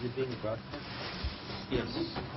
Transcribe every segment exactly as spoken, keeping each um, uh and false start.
it being broadcast? Yes.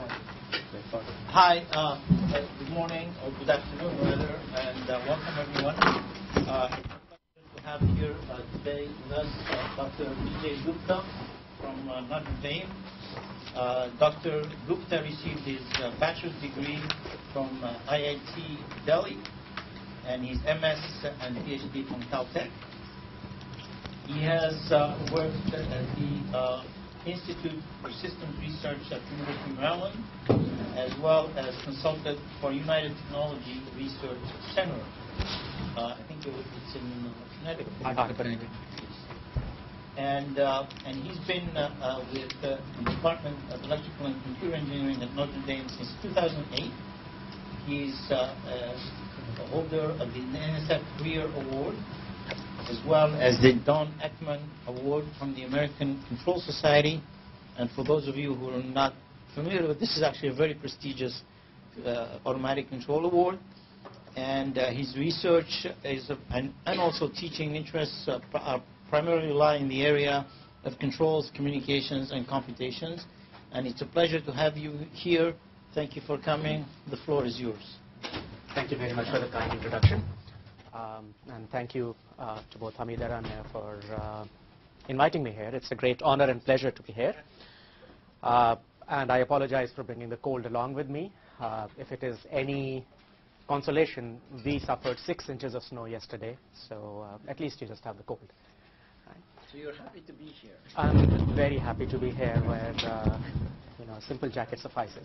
Hi, uh, good morning or good afternoon, rather, and uh, welcome everyone. Uh, it's a pleasure to have here uh, today with us uh, Doctor Vijay Gupta from uh, Notre Dame. Uh, Doctor Gupta received his uh, bachelor's degree from uh, I I T Delhi and his M S and PhD from Caltech. He has uh, worked at the uh, Institute for Systems Research at University of Maryland, as well as consulted for United Technology Research Center. Uh, I think it's in uh, Connecticut. And uh, and he's been uh, uh, with uh, the Department of Electrical and Computer Engineering at Notre Dame since two thousand eight. He's uh, uh, a holder of the N S F Career Award, as well as the Don Ekman Award from the American Control Society. And for those of you who are not familiar with this, is actually a very prestigious uh, automatic control award. And uh, his research is, uh, and, and also teaching interests uh, pr uh, primarily lie in the area of controls, communications, and computations. And it's a pleasure to have you here. Thank you for coming. The floor is yours. Thank you very much for the kind introduction. Um, and thank you uh, to both Hamidara and Mayor for uh, inviting me here. It's a great honor and pleasure to be here. Uh, and I apologize for bringing the cold along with me. Uh, if it is any consolation, we suffered six inches of snow yesterday, so uh, at least you just have the cold. Right. So you're happy to be here? I'm very happy to be here where uh, you know, a simple jacket suffices.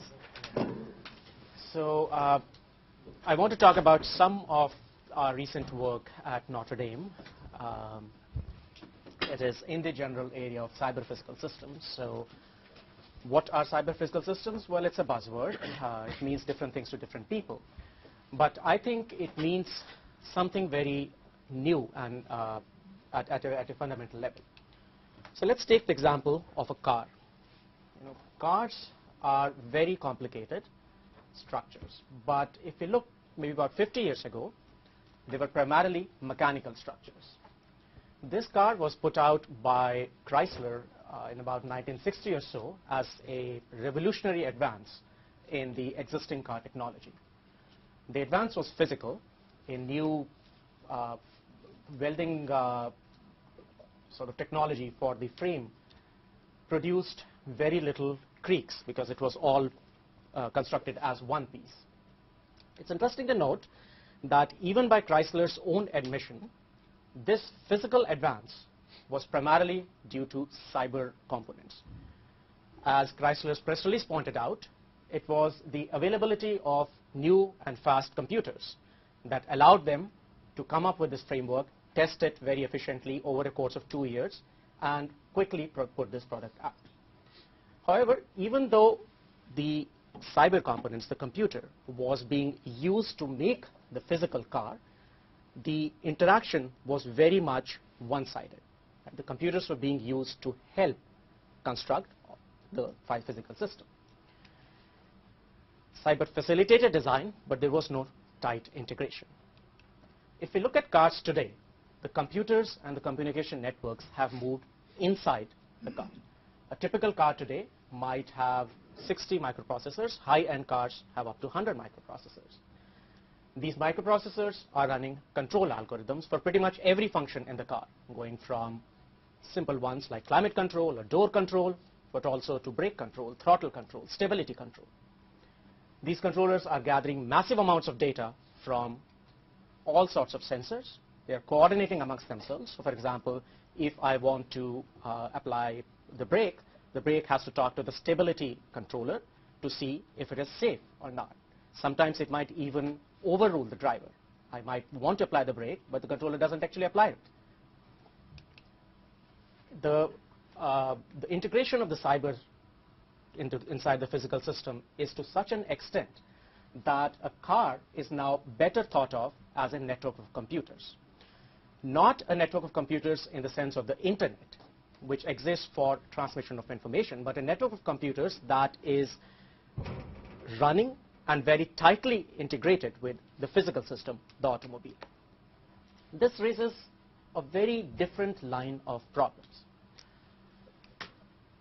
So uh, I want to talk about some of our recent work at Notre Dame. Um, it is in the general area of cyber physical systems. So what are cyber physical systems? Well, it's a buzzword. Uh, it means different things to different people. But I think it means something very new and uh, at, at, a, at a fundamental level. So let's take the example of a car. You know, cars are very complicated structures. But if you look maybe about fifty years ago, they were primarily mechanical structures. This car was put out by Chrysler uh, in about nineteen sixty or so as a revolutionary advance in the existing car technology. The advance was physical. A new uh, welding uh, sort of technology for the frame produced very little creaks because it was all uh, constructed as one piece. It's interesting to note that even by Chrysler's own admission, this physical advance was primarily due to cyber components. As Chrysler's press release pointed out, it was the availability of new and fast computers that allowed them to come up with this framework, test it very efficiently over a course of two years, and quickly put this product out. However, even though the cyber components, the computer, was being used to make the physical car, the interaction was very much one-sided. The computers were being used to help construct the physical system. Cyber facilitated design, but there was no tight integration. If we look at cars today, the computers and the communication networks have moved inside the car. A typical car today might have sixty microprocessors. High-end cars have up to one hundred microprocessors. These microprocessors are running control algorithms for pretty much every function in the car, going from simple ones like climate control or door control, but also to brake control, throttle control, stability control. These controllers are gathering massive amounts of data from all sorts of sensors. They are coordinating amongst themselves. So for example, if I want to uh, apply the brake, the brake has to talk to the stability controller to see if it is safe or not. Sometimes it might even overrule the driver. I might want to apply the brake, but the controller doesn't actually apply it. The, uh, the integration of the cyber into, inside the physical system is to such an extent that a car is now better thought of as a network of computers. Not a network of computers in the sense of the internet, which exists for transmission of information, but a network of computers that is running and very tightly integrated with the physical system, the automobile. This raises a very different line of problems.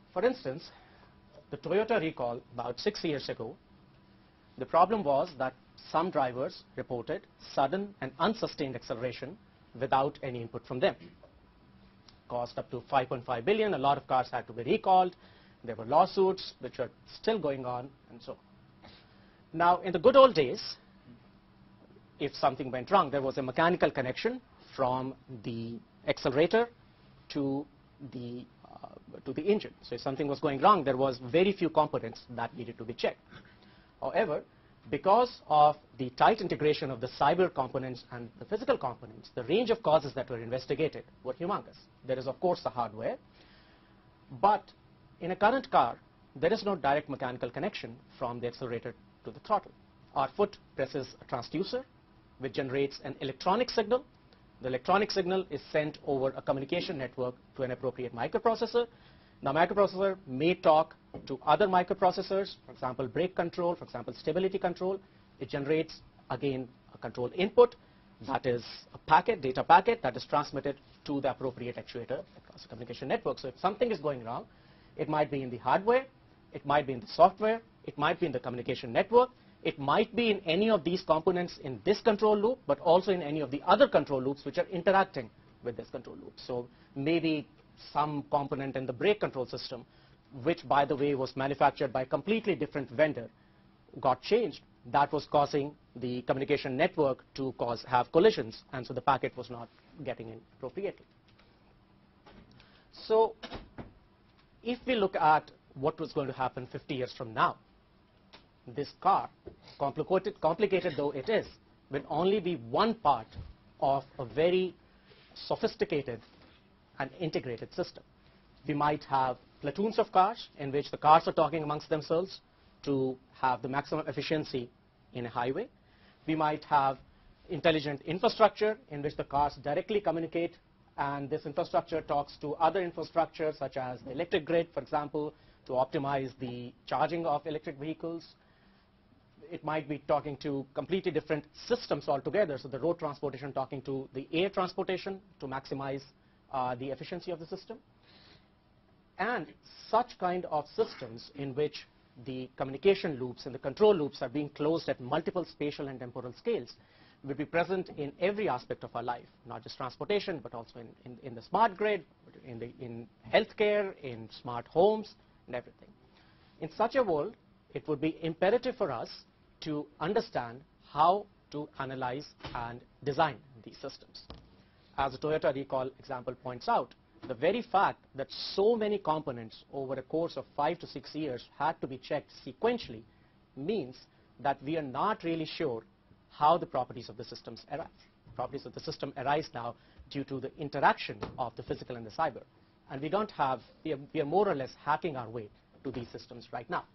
For instance, the Toyota recall about six years ago, the problem was that some drivers reported sudden and unsustained acceleration without any input from them. Cost up to five point five billion. A lot of cars had to be recalled. There were lawsuits which are still going on, and so on. Now, in the good old days, if something went wrong, there was a mechanical connection from the accelerator to the uh, to the engine. So if something was going wrong, there was very few components that needed to be checked. However, because of the tight integration of the cyber components and the physical components, the range of causes that were investigated were humongous. There is, of course, the hardware, but in a current car, there is no direct mechanical connection from the accelerator to the throttle. Our foot presses a transducer, which generates an electronic signal. The electronic signal is sent over a communication network to an appropriate microprocessor. The microprocessor may talk to other microprocessors, for example, brake control, for example, stability control. It generates, again, a control input. That is a packet, data packet, that is transmitted to the appropriate actuator across the communication network. So if something is going wrong, it might be in the hardware, it might be in the software, it might be in the communication network, it might be in any of these components in this control loop, but also in any of the other control loops which are interacting with this control loop. So maybe some component in the brake control system, which, by the way, was manufactured by a completely different vendor, got changed. That was causing the communication network to cause have collisions, and so the packet was not getting in appropriately. So if we look at what was going to happen fifty years from now, this car, complicated, complicated though it is, will only be one part of a very sophisticated and integrated system. We might have platoons of cars in which the cars are talking amongst themselves to have the maximum efficiency in a highway. We might have intelligent infrastructure in which the cars directly communicate, and this infrastructure talks to other infrastructure such as the electric grid, for example, to optimize the charging of electric vehicles. It might be talking to completely different systems altogether, so the road transportation talking to the air transportation to maximize uh, the efficiency of the system. And such kind of systems in which the communication loops and the control loops are being closed at multiple spatial and temporal scales will be present in every aspect of our life, not just transportation, but also in, in, in the smart grid, in, the, in healthcare, in smart homes, and everything. In such a world, it would be imperative for us to understand how to analyze and design these systems. As the Toyota recall example points out, the very fact that so many components over a course of five to six years had to be checked sequentially means that we are not really sure how the properties of the systems arise. The properties of the system arise now due to the interaction of the physical and the cyber. And we don't have, we are, we are more or less hacking our way to these systems right now.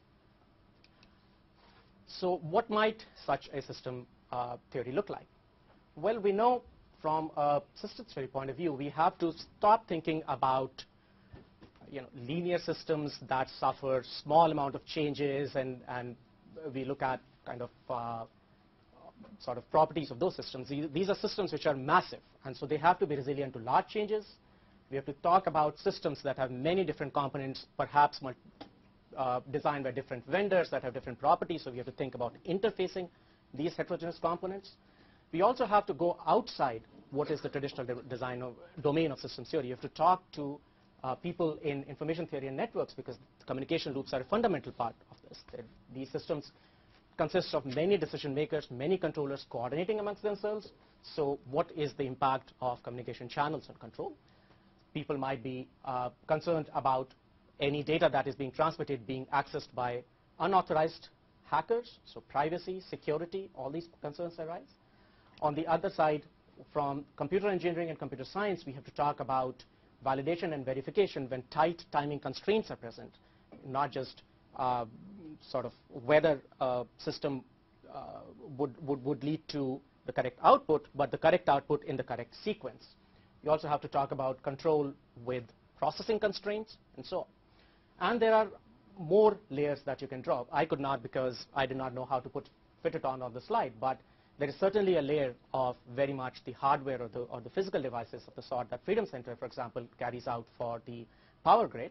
So what might such a system uh, theory look like? Well, we know from a systems theory point of view, we have to stop thinking about you know, linear systems that suffer small amount of changes, and, and we look at kind of uh, sort of properties of those systems. These are systems which are massive, and so they have to be resilient to large changes. We have to talk about systems that have many different components, perhaps uh, designed by different vendors that have different properties, so we have to think about interfacing these heterogeneous components. We also have to go outside what is the traditional de design of, domain of systems theory. You have to talk to uh, people in information theory and networks, because the communication loops are a fundamental part of this. They're, these systems consist of many decision makers, many controllers coordinating amongst themselves. So what is the impact of communication channels on control? People might be uh, concerned about any data that is being transmitted being accessed by unauthorized hackers. So privacy, security, all these concerns arise. On the other side, from computer engineering and computer science, we have to talk about validation and verification when tight timing constraints are present, not just uh, sort of whether a system uh, would, would, would lead to the correct output, but the correct output in the correct sequence. You also have to talk about control with processing constraints and so on. And there are more layers that you can draw. I could not, because I did not know how to put, fit it on on the slide, but there is certainly a layer of very much the hardware or the, or the physical devices of the sort that Freedom Center, for example, carries out for the power grid.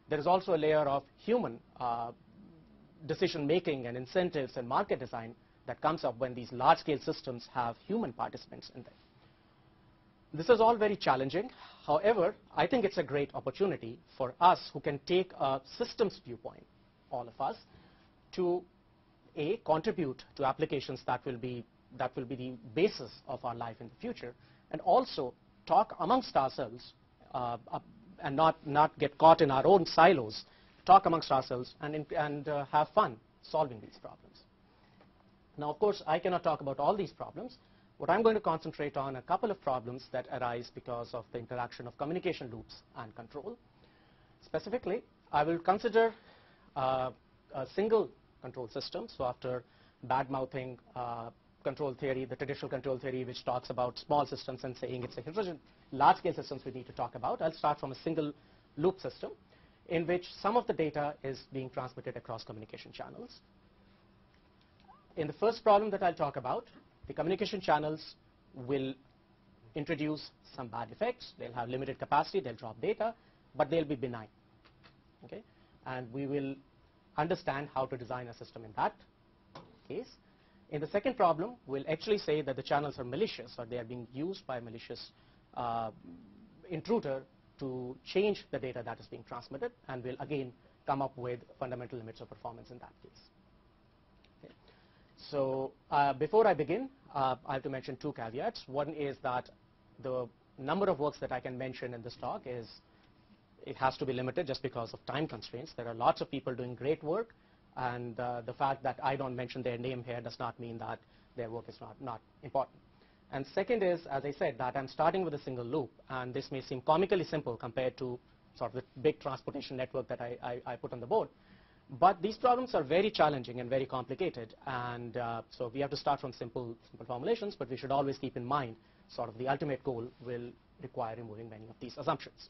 there is also a layer of human uh, decision making and incentives and market design that comes up when these large scale systems have human participants in them. This is all very challenging. However, I think it's a great opportunity for us who can take a systems viewpoint, all of us, to A, contribute to applications that will be that will be the basis of our life in the future, and also talk amongst ourselves uh, uh, and not, not get caught in our own silos, talk amongst ourselves and, in, and uh, have fun solving these problems. Now, of course, I cannot talk about all these problems. What I'm going to concentrate on a couple of problems that arise because of the interaction of communication loops and control. Specifically, I will consider uh, a single control system. So after bad-mouthing uh, control theory, the traditional control theory which talks about small systems and saying it's a heterogeneous, large-scale systems we need to talk about, I'll start from a single loop system in which some of the data is being transmitted across communication channels. In the first problem that I'll talk about, the communication channels will introduce some bad effects. They'll have limited capacity, they'll drop data, but they'll be benign. Okay? And we will understand how to design a system in that case. In the second problem, we'll actually say that the channels are malicious, or they are being used by a malicious uh, intruder to change the data that is being transmitted, and we'll again come up with fundamental limits of performance in that case. Okay. So uh, before I begin, uh, I have to mention two caveats. One is that the number of works that I can mention in this talk is, it has to be limited just because of time constraints. There are lots of people doing great work, and uh, the fact that I don't mention their name here does not mean that their work is not, not important. And second is, as I said, that I'm starting with a single loop, and this may seem comically simple compared to sort of the big transportation network that I, I, I put on the board. But these problems are very challenging and very complicated, and uh, so we have to start from simple, simple formulations, but we should always keep in mind sort of the ultimate goal will require removing many of these assumptions.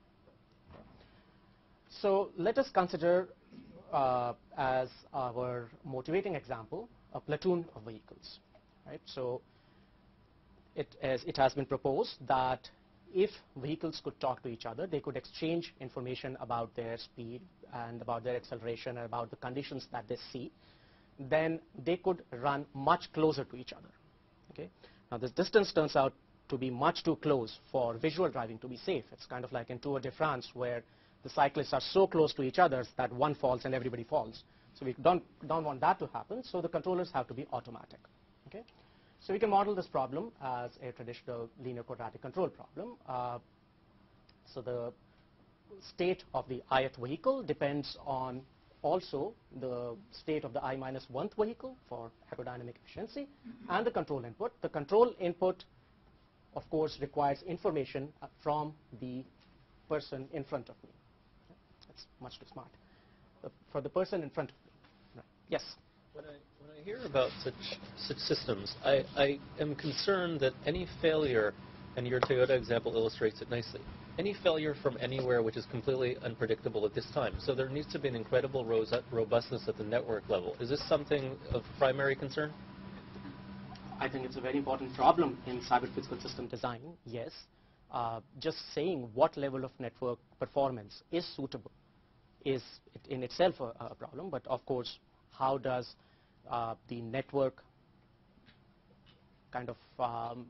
So let us consider uh, as our motivating example a platoon of vehicles. Right? So it, as it has been proposed that if vehicles could talk to each other, they could exchange information about their speed and about their acceleration and about the conditions that they see, then they could run much closer to each other. Okay? Now this distance turns out to be much too close for visual driving to be safe. It's kind of like in Tour de France, where the cyclists are so close to each other that one falls and everybody falls. So we don't, don't want that to happen, so the controllers have to be automatic. Okay? So we can model this problem as a traditional linear quadratic control problem. Uh, so the state of the ith vehicle depends on also the state of the I minus one-th vehicle for aerodynamic efficiency and the control input. The control input, of course, requires information from the person in front of me. That's much too smart. Uh, for the person in front of me. Right. Yes? When I, when I hear about such, such systems, I, I am concerned that any failure, and your Toyota example illustrates it nicely, any failure from anywhere which is completely unpredictable at this time. So there needs to be an incredible robustness at the network level. Is this something of primary concern? I think it's a very important problem in cyber physical system design, yes. Uh, just saying what level of network performance is suitable is in itself a, a problem, but of course, how does uh, the network kind of, um,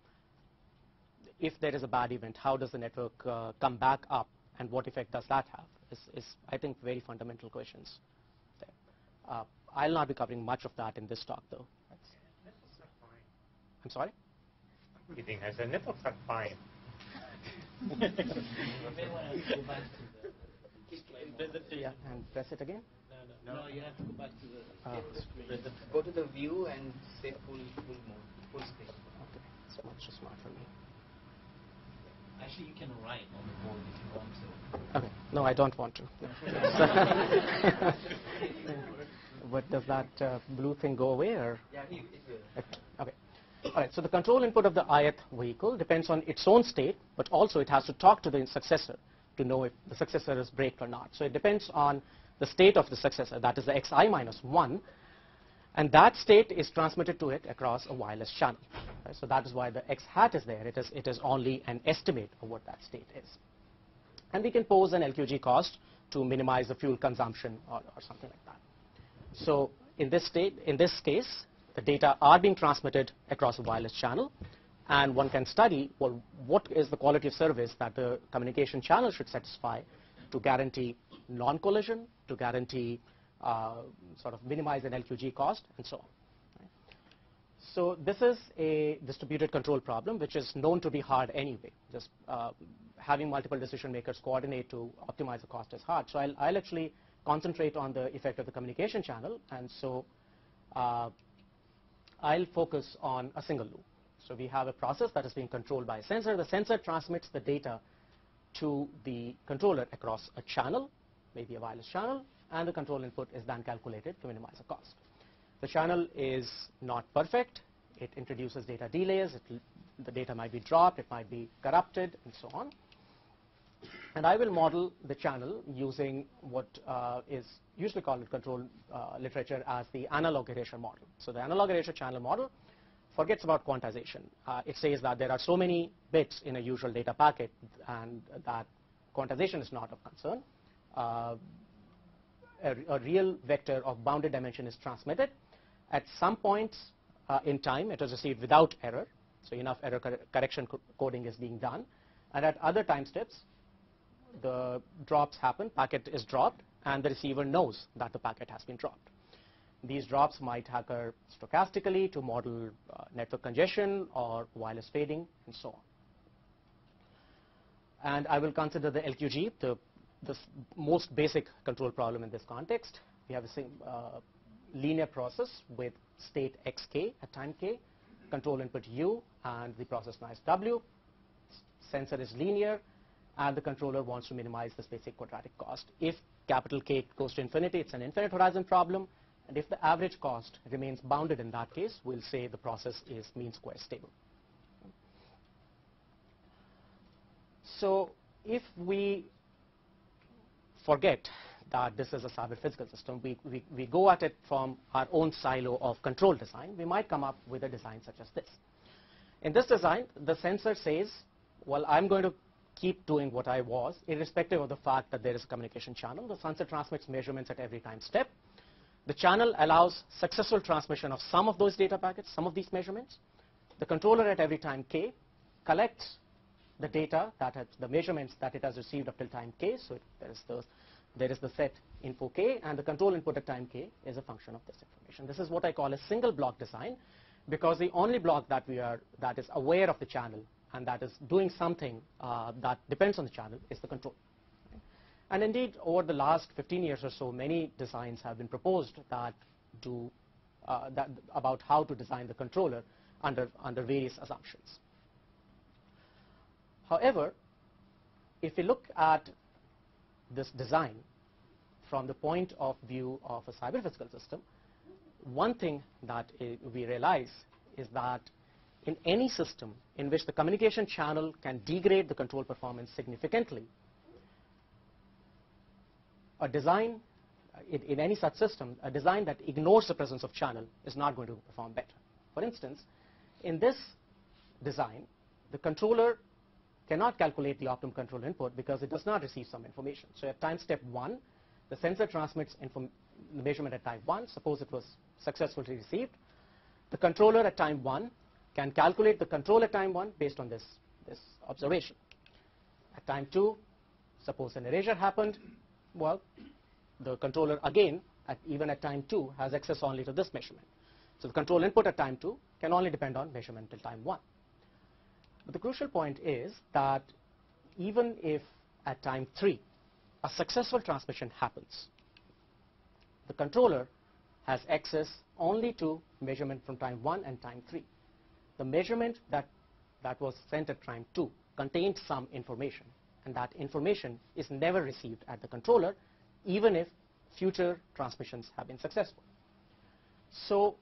if there is a bad event, how does the network uh, come back up, and what effect does that have, is, is I think, very fundamental questions there. Uh, I'll not be covering much of that in this talk, though. Networks are fine. I'm sorry? I'm kidding. I said networks are fine. You may want to go back to the presentation. Yeah, and press it again? No, no, no, you have to go back to the Uh, presentation. Go to the view and say full full mode, full screen. Okay, it's much too smart for me. Actually, you can write on the board if you want to. Okay, no, I don't want to. But does that uh, blue thing go away, or? Yeah, it, it will. Okay. All right, so the control input of the ith vehicle depends on its own state, but also it has to talk to the successor to know if the successor is braked or not. So it depends on the state of the successor, that is the xi minus one, and that state is transmitted to it across a wireless channel. Right? So that is why the x hat is there. It is, it is only an estimate of what that state is. And we can pose an L Q G cost to minimize the fuel consumption or, or something like that. So in this state, in this case, the data are being transmitted across a wireless channel, and one can study, well, what is the quality of service that the communication channel should satisfy to guarantee non-collision, to guarantee uh, sort of minimize an L Q G cost, and so on. Right? So this is a distributed control problem, which is known to be hard anyway. Just uh, having multiple decision makers coordinate to optimize the cost is hard. So I'll, I'll actually concentrate on the effect of the communication channel, and so uh, I'll focus on a single loop. So we have a process that is being controlled by a sensor. The sensor transmits the data to the controller across a channel, maybe a wireless channel, and the control input is then calculated to minimize the cost. The channel is not perfect. It introduces data delays. It, the data might be dropped. It might be corrupted, and so on. And I will model the channel using what uh, is usually called in control uh, literature as the analog erasure model. So the analog erasure channel model forgets about quantization. Uh, it says that there are so many bits in a usual data packet and that quantization is not of concern. Uh, a, a real vector of bounded dimension is transmitted. At some points uh, in time, it is received without error. So enough error cor correction co coding is being done. And at other time steps, the drops happen, packet is dropped, and the receiver knows that the packet has been dropped. These drops might occur stochastically to model uh, network congestion or wireless fading, and so on. And I will consider the L Q G, the, the most basic control problem in this context. We have a same, uh, linear process with state xk at time k, control input u, and the process noise w. Sensor is linear, and the controller wants to minimize this basic quadratic cost. If capital K goes to infinity, it's an infinite horizon problem. And if the average cost remains bounded in that case, we'll say the process is mean square stable. So if we forget that this is a cyber physical system, we, we, we go at it from our own silo of control design, we might come up with a design such as this. In this design, the sensor says, well, I'm going to keep doing what I was, irrespective of the fact that there is a communication channel. The sensor transmits measurements at every time step. The channel allows successful transmission of some of those data packets, some of these measurements. The controller at every time k collects the data, that has, the measurements that it has received up till time k. So it, there, is the, there is the set info k, and the control input at time k is a function of this information. This is what I call a single block design, because the only block that we are that is aware of the channel and that is doing something uh, that depends on the channel is the control. And indeed, over the last fifteen years or so, many designs have been proposed that do uh, that about how to design the controller under under various assumptions. However, if we look at this design from the point of view of a cyber physical system, one thing that I, we realize is that in any system in which the communication channel can degrade the control performance significantly, a design, in, in any such system, a design that ignores the presence of channel is not going to perform better. For instance, in this design, the controller cannot calculate the optimum control input because it does not receive some information. So at time step one, the sensor transmits the measurement at time one. Suppose it was successfully received. The controller at time one can calculate the control at time one based on this, this observation. At time two, suppose an erasure happened. Well, the controller again, at, even at time two, has access only to this measurement. So the control input at time two can only depend on measurement till time one. But the crucial point is that even if at time three a successful transmission happens, the controller has access only to measurement from time one and time three. The measurement that, that was sent at time two contained some information, and that information is never received at the controller, even if future transmissions have been successful. So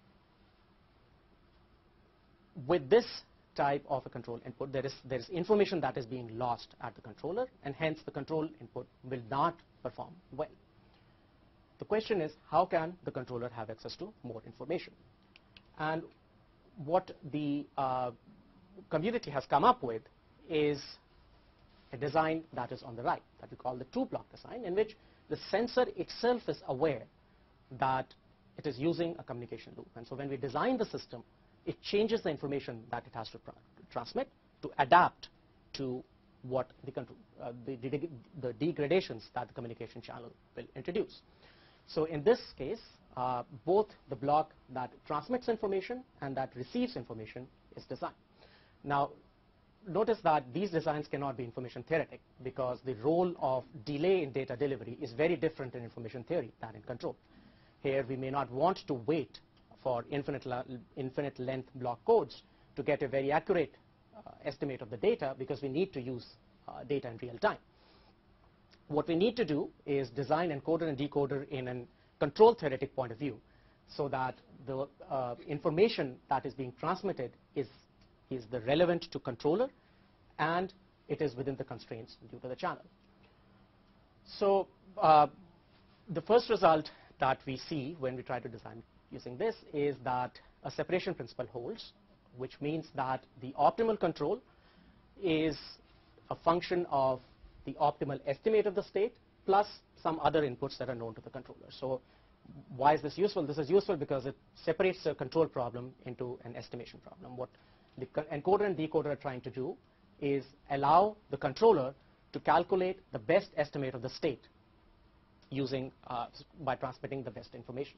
with this type of a control input, there is, there is information that is being lost at the controller, and hence the control input will not perform well. The question is, how can the controller have access to more information? And what the uh, community has come up with is a design that is on the right that we call the two-block design, in which the sensor itself is aware that it is using a communication loop. And so when we design the system, it changes the information that it has to, to transmit to adapt to what the, control, uh, the, the, the degradations that the communication channel will introduce. So in this case, uh, both the block that transmits information and that receives information is designed. Now, notice that these designs cannot be information theoretic, because the role of delay in data delivery is very different in information theory than in control. Here, we may not want to wait for infinite, infinite length block codes to get a very accurate uh, estimate of the data, because we need to use uh, data in real time. What we need to do is design encoder and decoder in a control theoretic point of view, so that the uh, information that is being transmitted is, is the relevant to controller, and it is within the constraints due to the channel. So uh, the first result that we see when we try to design using this is that a separation principle holds, which means that the optimal control is a function of the optimal estimate of the state plus some other inputs that are known to the controller. So why is this useful? This is useful because it separates a control problem into an estimation problem. What the encoder and decoder are trying to do is allow the controller to calculate the best estimate of the state using uh, by transmitting the best information.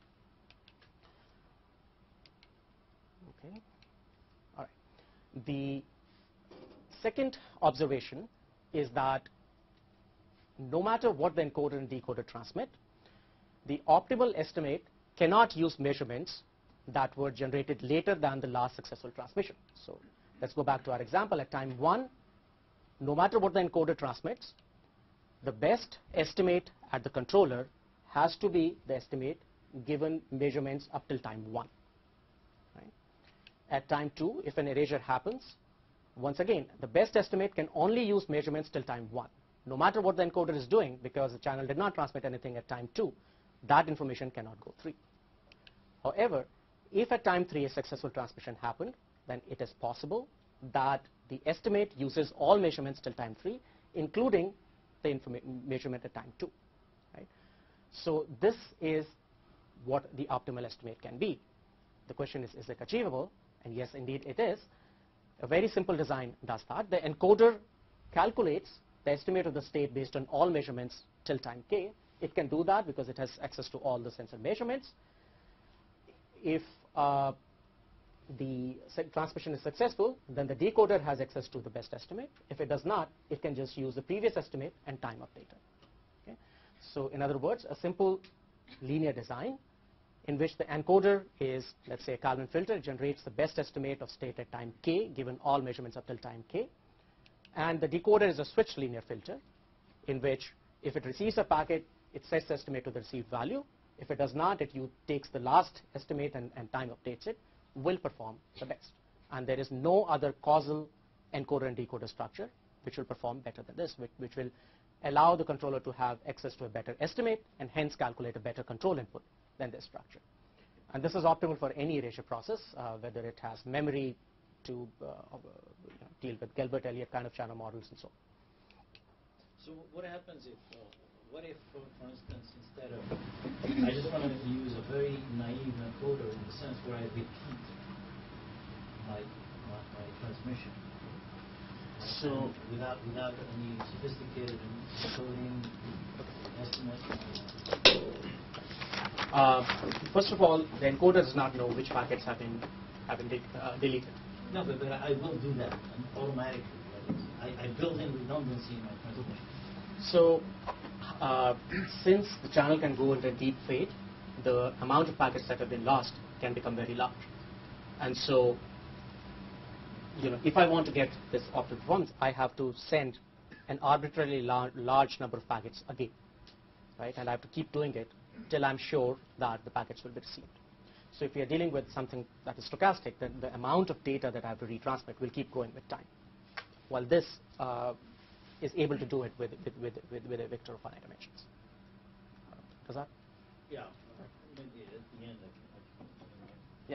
Okay. All right. The second observation is that no matter what the encoder and decoder transmit, the optimal estimate cannot use measurements that were generated later than the last successful transmission. So let's go back to our example. At time one, no matter what the encoder transmits, the best estimate at the controller has to be the estimate given measurements up till time one. Right? At time two, if an erasure happens, once again, the best estimate can only use measurements till time one. No matter what the encoder is doing, because the channel did not transmit anything at time two, that information cannot go three. However, if at time three a successful transmission happened, then it is possible that the estimate uses all measurements till time three, including the measurement at time two. Right? So this is what the optimal estimate can be. The question is, is it achievable? And yes, indeed it is. A very simple design does that. The encoder calculates the estimate of the state based on all measurements till time k. It can do that because it has access to all the sensor measurements. If uh, the transmission is successful, then the decoder has access to the best estimate. If it does not, it can just use the previous estimate and time update it. Okay? So in other words, a simple linear design in which the encoder is, let's say, a Kalman filter. It generates the best estimate of state at time k, given all measurements up till time k. And the decoder is a switched linear filter, in which if it receives a packet, it sets the estimate to the received value. If it does not, it you takes the last estimate and, and time updates it, will perform the best. And there is no other causal encoder and decoder structure which will perform better than this, which, which will allow the controller to have access to a better estimate and hence calculate a better control input than this structure. And this is optimal for any erasure process, uh, whether it has memory to uh, you know, deal with Gilbert-Elliott kind of channel models and so on. So what happens if, uh, what if, for, for instance, instead of, I just want to use a very naive encoder in the sense where I repeat my, my, my transmission. So without, without any sophisticated encoding, estimates. Uh, first of all, the encoder does not know which packets have been, have been de uh, deleted. No, but, but I will do that automatically. I, I build in redundancy in my transmission. So, uh, since the channel can go into deep fade, the amount of packets that have been lost can become very large. And so, you know, if I want to get this optimal performance, I have to send an arbitrarily lar large number of packets again, right? And I have to keep doing it till I'm sure that the packets will be received. So if we are dealing with something that is stochastic, then the amount of data that I have to retransmit will keep growing with time. While this uh, is able to do it with, with, with, with, with a vector of finite dimensions. Does that? Yeah. Maybe at the end I can, I can Yes. If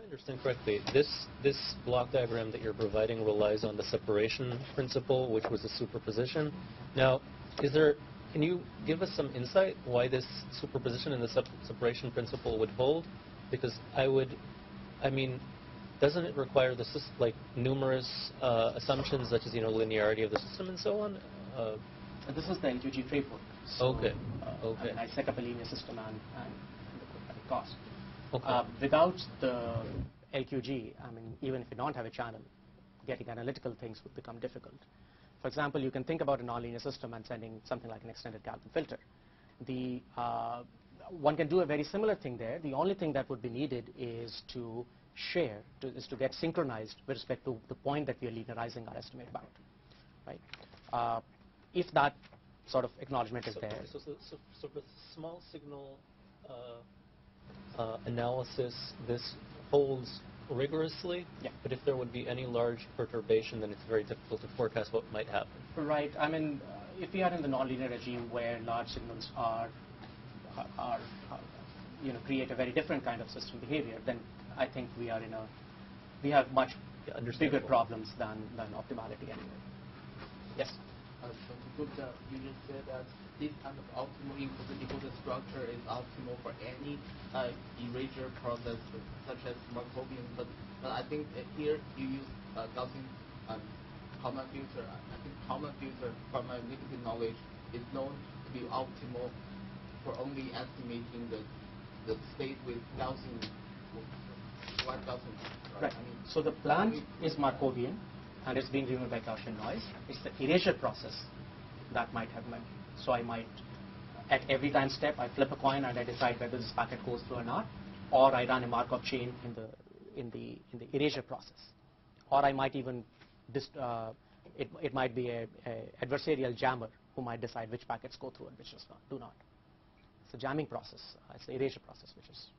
I understand correctly, this this block diagram that you're providing relies on the separation principle, which was a superposition. Now, is there? Can you give us some insight why this superposition and the sep separation principle would hold? Because I would, I mean, doesn't it require the sys like numerous uh, assumptions such as you know linearity of the system and so on? Uh, And this is the L Q G framework. So, Okay. Uh, Okay. I, mean, I set up a linear system and, and the quadratic cost. Okay. Uh, without the L Q G, I mean, even if you don't have a channel, getting analytical things would become difficult. For example, you can think about a nonlinear system and sending something like an extended Kalman filter. The, uh, one can do a very similar thing there. The only thing that would be needed is to share, to, is to get synchronized with respect to the point that we are linearizing our estimate bound. Right? Uh, if that sort of acknowledgement is so, there. So, so, so, so for small signal uh, uh, analysis, this holds rigorously, Yeah. but if there would be any large perturbation, then it's very difficult to forecast what might happen. Right. I mean, uh, if we are in the nonlinear regime where large signals are, are, are, are, you know, create a very different kind of system behavior, then I think we are in a, we have much Yeah, bigger understandable. problems than, than optimality anyway. Yes. Uh, so to Gupta, you just said that this kind of optimal encoded structure is optimal for any uh, erasure process, such as Markovian. But, but I think uh, here you use uh, Gaussian um, Kalman filter. I think Kalman filter, from my limited knowledge, is known to be optimal for only estimating the the state with Gaussian, one Gaussian. Right. I mean, So the plant is Markovian, and it's being driven by Gaussian noise. It's the erasure process that might have memory. So I might, at every time step, I flip a coin and I decide whether this packet goes through or not, or I run a Markov chain in the in the in the erasure process, or I might even, dist uh, it it might be a, a adversarial jammer who might decide which packets go through and which does not, do not. It's a jamming process. Uh, it's the erasure process, which is.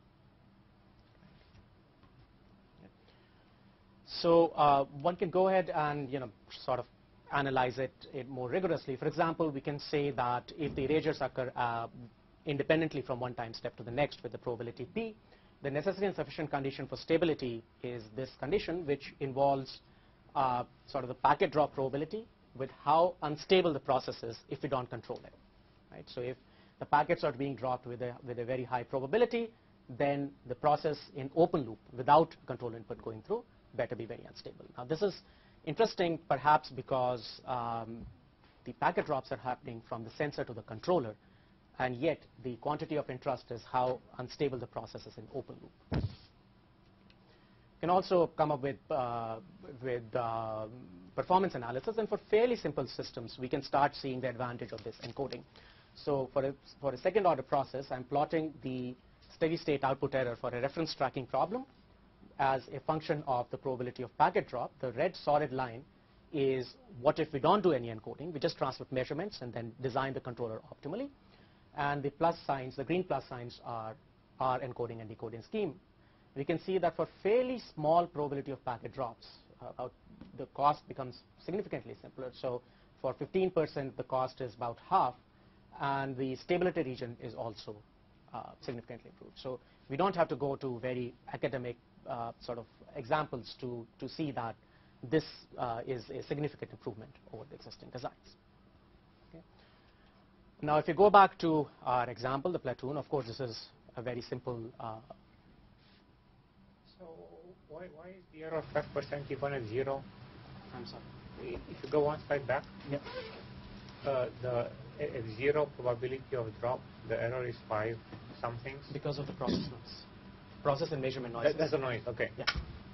So uh, one can go ahead and you know sort of analyze it, it more rigorously. For example, we can say that if the erasures occur uh, independently from one time step to the next with the probability p, the necessary and sufficient condition for stability is this condition, which involves uh, sort of the packet drop probability with how unstable the process is if we don't control it. Right? So if the packets are being dropped with a, with a very high probability, then the process in open loop without control input going through better be very unstable. Now this is interesting perhaps because um, the packet drops are happening from the sensor to the controller, and yet the quantity of interest is how unstable the process is in open loop. You can also come up with, uh, with uh, performance analysis, and for fairly simple systems we can start seeing the advantage of this encoding. So for a, for a second order process, I'm plotting the steady state output error for a reference tracking problem as a function of the probability of packet drop. The red solid line is what if we don't do any encoding, we just transmit measurements and then design the controller optimally. And the plus signs, the green plus signs are our encoding and decoding scheme. We can see that for fairly small probability of packet drops, uh, about the cost becomes significantly simpler. So for fifteen percent the cost is about half, and the stability region is also uh, significantly improved. So we don't have to go to very academic uh, sort of examples to, to see that this uh, is a significant improvement over the existing designs. Okay. Now if you go back to our example, the platoon, of course this is a very simple. Uh, So why, why is the error of five percent given as zero? I'm sorry. If you go one slide back, Yeah. uh, the at zero probability of drop, the error is five something. Because of the process noise. Process and measurement noise. That, that's the noise, okay. Yeah.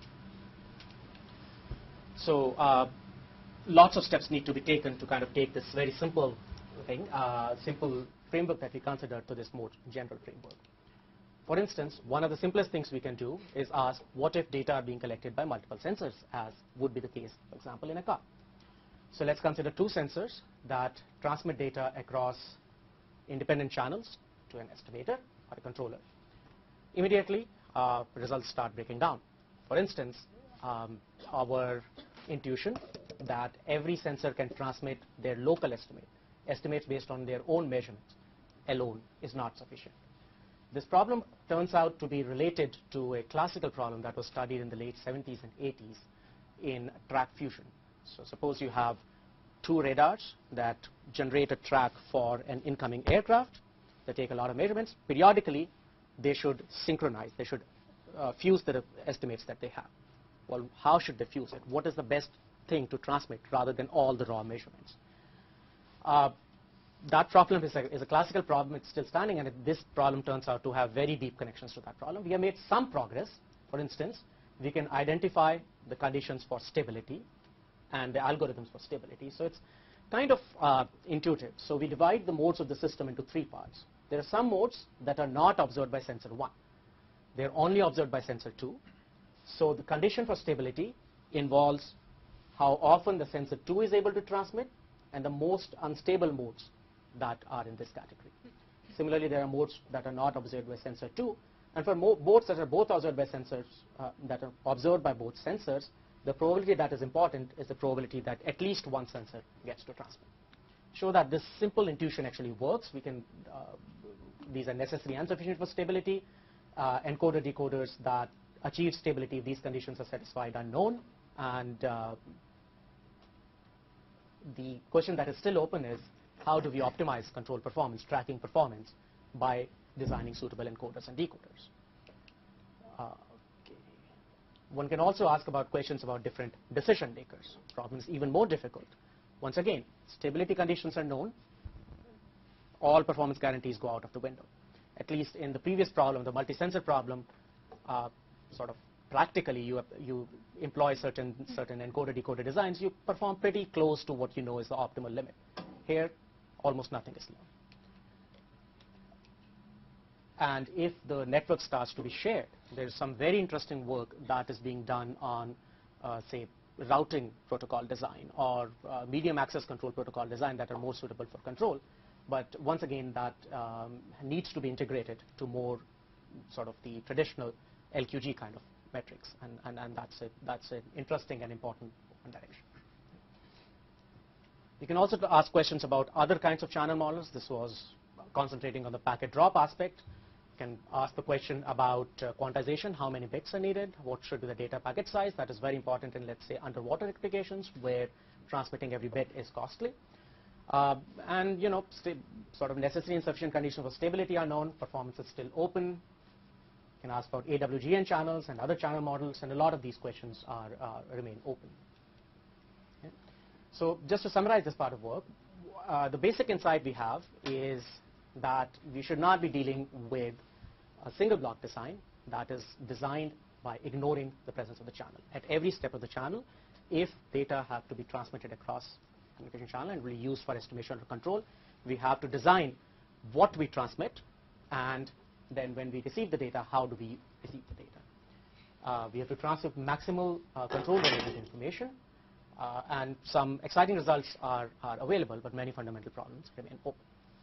So uh, lots of steps need to be taken to kind of take this very simple thing, uh, simple framework that we consider to this more general framework. For instance, one of the simplest things we can do is ask, what if data are being collected by multiple sensors, as would be the case, for example, in a car. So let's consider two sensors that transmit data across independent channels to an estimator or a controller. Immediately, uh, results start breaking down. For instance, um, our intuition that every sensor can transmit their local estimate, estimates based on their own measurements alone, is not sufficient. This problem turns out to be related to a classical problem that was studied in the late seventies and eighties in track fusion. So suppose you have two radars that generate a track for an incoming aircraft. They take a lot of measurements. Periodically, they should synchronize. They should uh, fuse the estimates that they have. Well, how should they fuse it? What is the best thing to transmit rather than all the raw measurements? Uh, that problem is a, is a classical problem. It's still standing, and it, this problem turns out to have very deep connections to that problem. We have made some progress. For instance, we can identify the conditions for stability and the algorithms for stability. So it's kind of uh, intuitive. So we divide the modes of the system into three parts. There are some modes that are not observed by sensor one. They're only observed by sensor two. So the condition for stability involves how often the sensor two is able to transmit and the most unstable modes that are in this category. Similarly, there are modes that are not observed by sensor two. And for mo modes that are both observed by sensors, uh, that are observed by both sensors, the probability that is important is the probability that at least one sensor gets to transmit. Show that this simple intuition actually works. We can, uh, these are necessary and sufficient for stability. Uh, encoder decoders that achieve stability if these conditions are satisfied are known. And uh, the question that is still open is, how do we optimize control performance, tracking performance, by designing suitable encoders and decoders? Uh, okay. One can also ask about questions about different decision makers. Problem is even more difficult. Once again, stability conditions are known. All performance guarantees go out of the window. At least in the previous problem, the multi-sensor problem, uh, sort of practically you, you employ certain, certain encoder-decoder designs. You perform pretty close to what you know is the optimal limit. Here, almost nothing is known. And if the network starts to be shared, there's some very interesting work that is being done on, uh, say, routing protocol design or uh, medium access control protocol design that are more suitable for control. But once again, that um, needs to be integrated to more sort of the traditional L Q G kind of metrics. And, and, and that's, a, that's an interesting and important direction. You can also ask questions about other kinds of channel models. This was concentrating on the packet drop aspect. You can ask the question about uh, quantization, how many bits are needed, what should be the data packet size. That is very important in, let's say, underwater applications where transmitting every bit is costly. Uh, and, you know, sort of necessary and sufficient conditions for stability are known. Performance is still open. You can ask about A W G N channels and other channel models, and a lot of these questions are, uh, remain open. Okay. So just to summarize this part of work, uh, the basic insight we have is that we should not be dealing with a single block design that is designed by ignoring the presence of the channel. At every step of the channel, if data have to be transmitted across communication channel and will be used for estimation or control, we have to design what we transmit, and then when we receive the data, how do we receive the data. Uh, we have to transmit maximal uh, control-related information, uh, and some exciting results are, are available, but many fundamental problems remain open.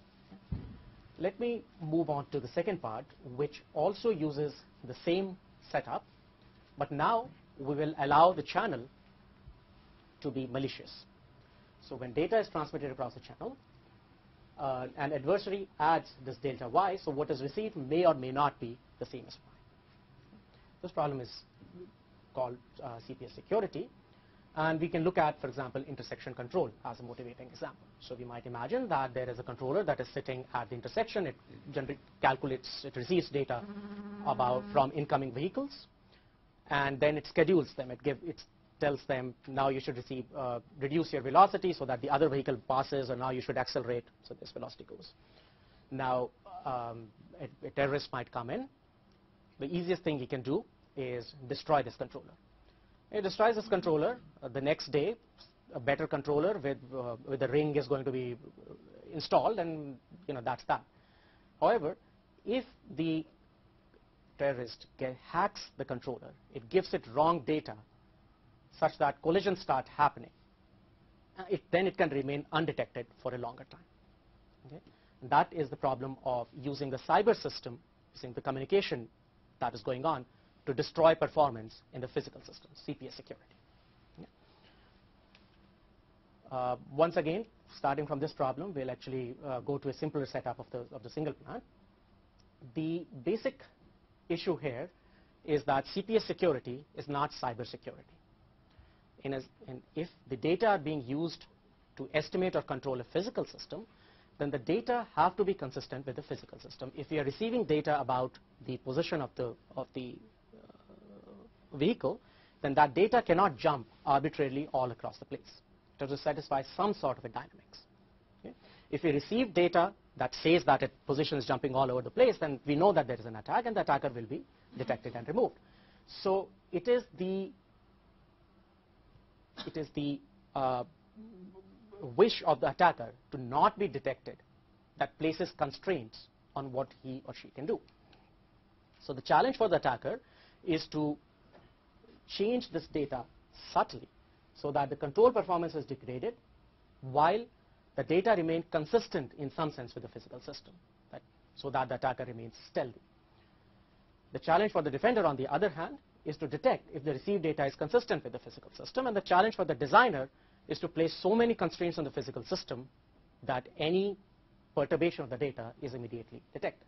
Let me move on to the second part, which also uses the same setup, but now we will allow the channel to be malicious. So when data is transmitted across the channel, uh, an adversary adds this delta y, so what is received may or may not be the same as y. This problem is called uh, C P S security, and we can look at, for example, intersection control as a motivating example. So we might imagine that there is a controller that is sitting at the intersection. It generally calculates, it receives data about from incoming vehicles, and then it schedules them. It give, it tells them, now you should receive, uh, reduce your velocity so that the other vehicle passes, or now you should accelerate so this velocity goes. Now, um, a, a terrorist might come in. The easiest thing he can do is destroy this controller. He destroys this controller. Uh, the next day, a better controller with, uh, with a ring is going to be installed, and you know that's that. However, if the terrorist get, hacks the controller, it gives it wrong data such that collisions start happening, uh, it, then it can remain undetected for a longer time. Okay? That is the problem of using the cyber system, using the communication that is going on to destroy performance in the physical system, C P S security. Yeah. Uh, once again, starting from this problem, we'll actually uh, go to a simpler setup of the, of the single plant. the basic issue here is that C P S security is not cyber security. In a, in if the data are being used to estimate or control a physical system, then the data have to be consistent with the physical system. If we are receiving data about the position of the, of the uh, vehicle, then that data cannot jump arbitrarily all across the place. It has to satisfy some sort of a dynamics. Okay? If we receive data that says that a position is jumping all over the place, then we know that there is an attack, and the attacker will be detected and removed. So it is the it is the uh, wish of the attacker to not be detected that places constraints on what he or she can do. So the challenge for the attacker is to change this data subtly so that the control performance is degraded while the data remain consistent in some sense with the physical system, right? So that the attacker remains stealthy. The challenge for the defender, on the other hand, is to detect if the received data is consistent with the physical system, and the challenge for the designer is to place so many constraints on the physical system that any perturbation of the data is immediately detected.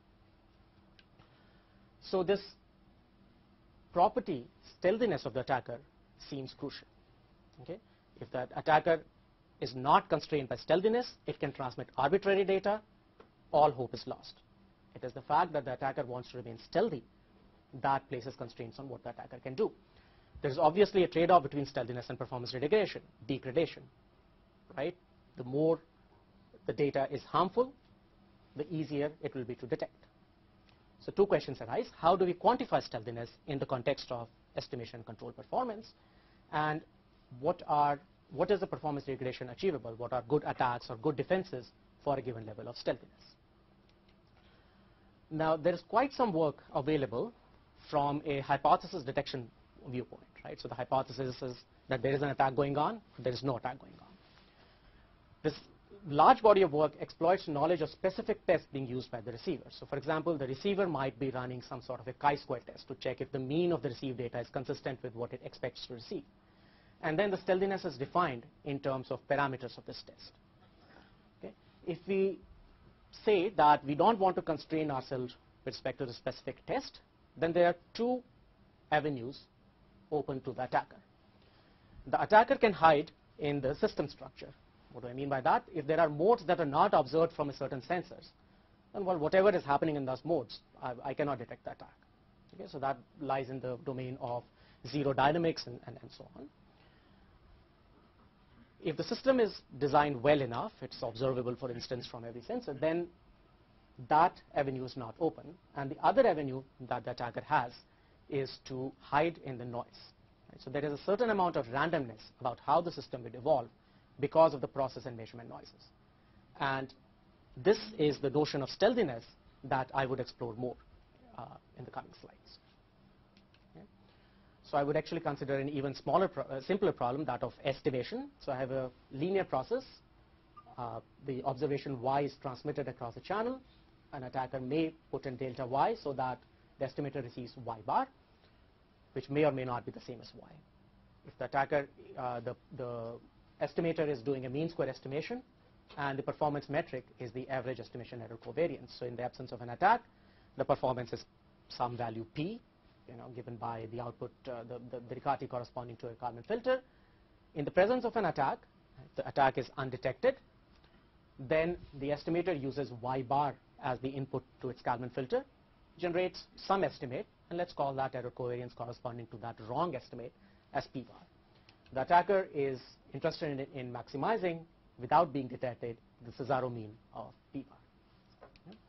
So this property, stealthiness of the attacker, seems crucial. Okay? If the attacker is not constrained by stealthiness, it can transmit arbitrary data, all hope is lost. It is the fact that the attacker wants to remain stealthy that places constraints on what the attacker can do. There is obviously a trade-off between stealthiness and performance degradation, degradation, right? The more the data is harmful, the easier it will be to detect. So two questions arise. How do we quantify stealthiness in the context of estimation control performance? And what are what is the performance degradation achievable? What are good attacks or good defenses for a given level of stealthiness? Now, there is quite some work available from a hypothesis detection viewpoint, right? So the hypothesis is that there is an attack going on, there is no attack going on. This large body of work exploits knowledge of specific tests being used by the receiver. So for example, the receiver might be running some sort of a chi-square test to check if the mean of the received data is consistent with what it expects to receive. And then the stealthiness is defined in terms of parameters of this test. Okay? If we say that we don't want to constrain ourselves with respect to the specific test, then there are two avenues open to the attacker. The attacker can hide in the system structure. What do I mean by that? If there are modes that are not observed from a certain sensors, then well, whatever is happening in those modes, I, I cannot detect the attack. Okay, so that lies in the domain of zero dynamics and, and, and so on. If the system is designed well enough, it's observable, for instance, from every sensor, then that avenue is not open. And the other avenue that the attacker has is to hide in the noise. Right? So there is a certain amount of randomness about how the system will evolve because of the process and measurement noises. And this is the notion of stealthiness that I would explore more uh, in the coming slides. Okay? So I would actually consider an even smaller, pro uh, simpler problem, that of estimation. So I have a linear process. Uh, the observation y is transmitted across the channel. An attacker may put in delta y so that the estimator receives y bar, which may or may not be the same as y. If the attacker, uh, the, the estimator is doing a mean square estimation, and the performance metric is the average estimation error covariance. So in the absence of an attack, the performance is some value p, you know, given by the output, uh, the, the, the Riccati corresponding to a Kalman filter. In the presence of an attack, the attack is undetected. Then the estimator uses y bar as the input to its Kalman filter, generates some estimate, and let's call that error covariance corresponding to that wrong estimate as p bar. The attacker is interested in, in maximizing, without being detected, the Cesaro mean of p bar. Okay.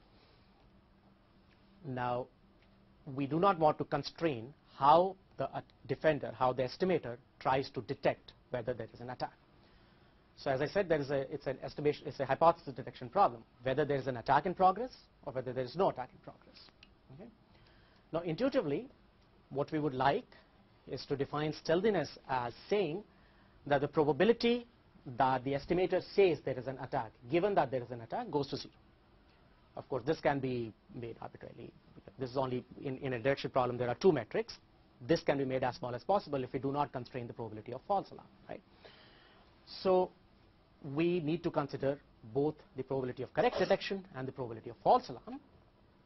Now, we do not want to constrain how the uh, defender, how the estimator tries to detect whether there is an attack. So as I said, there is a, it's an estimation, it's a hypothesis detection problem, whether there is an attack in progress or whether there is no attack in progress. Okay? Now, intuitively, what we would like is to define stealthiness as saying that the probability that the estimator says there is an attack, given that there is an attack, goes to zero. Of course, this can be made arbitrarily. This is only in, in a detection problem. There are two metrics. This can be made as small as possible if we do not constrain the probability of false alarm, right? So we need to consider both the probability of correct detection and the probability of false alarm.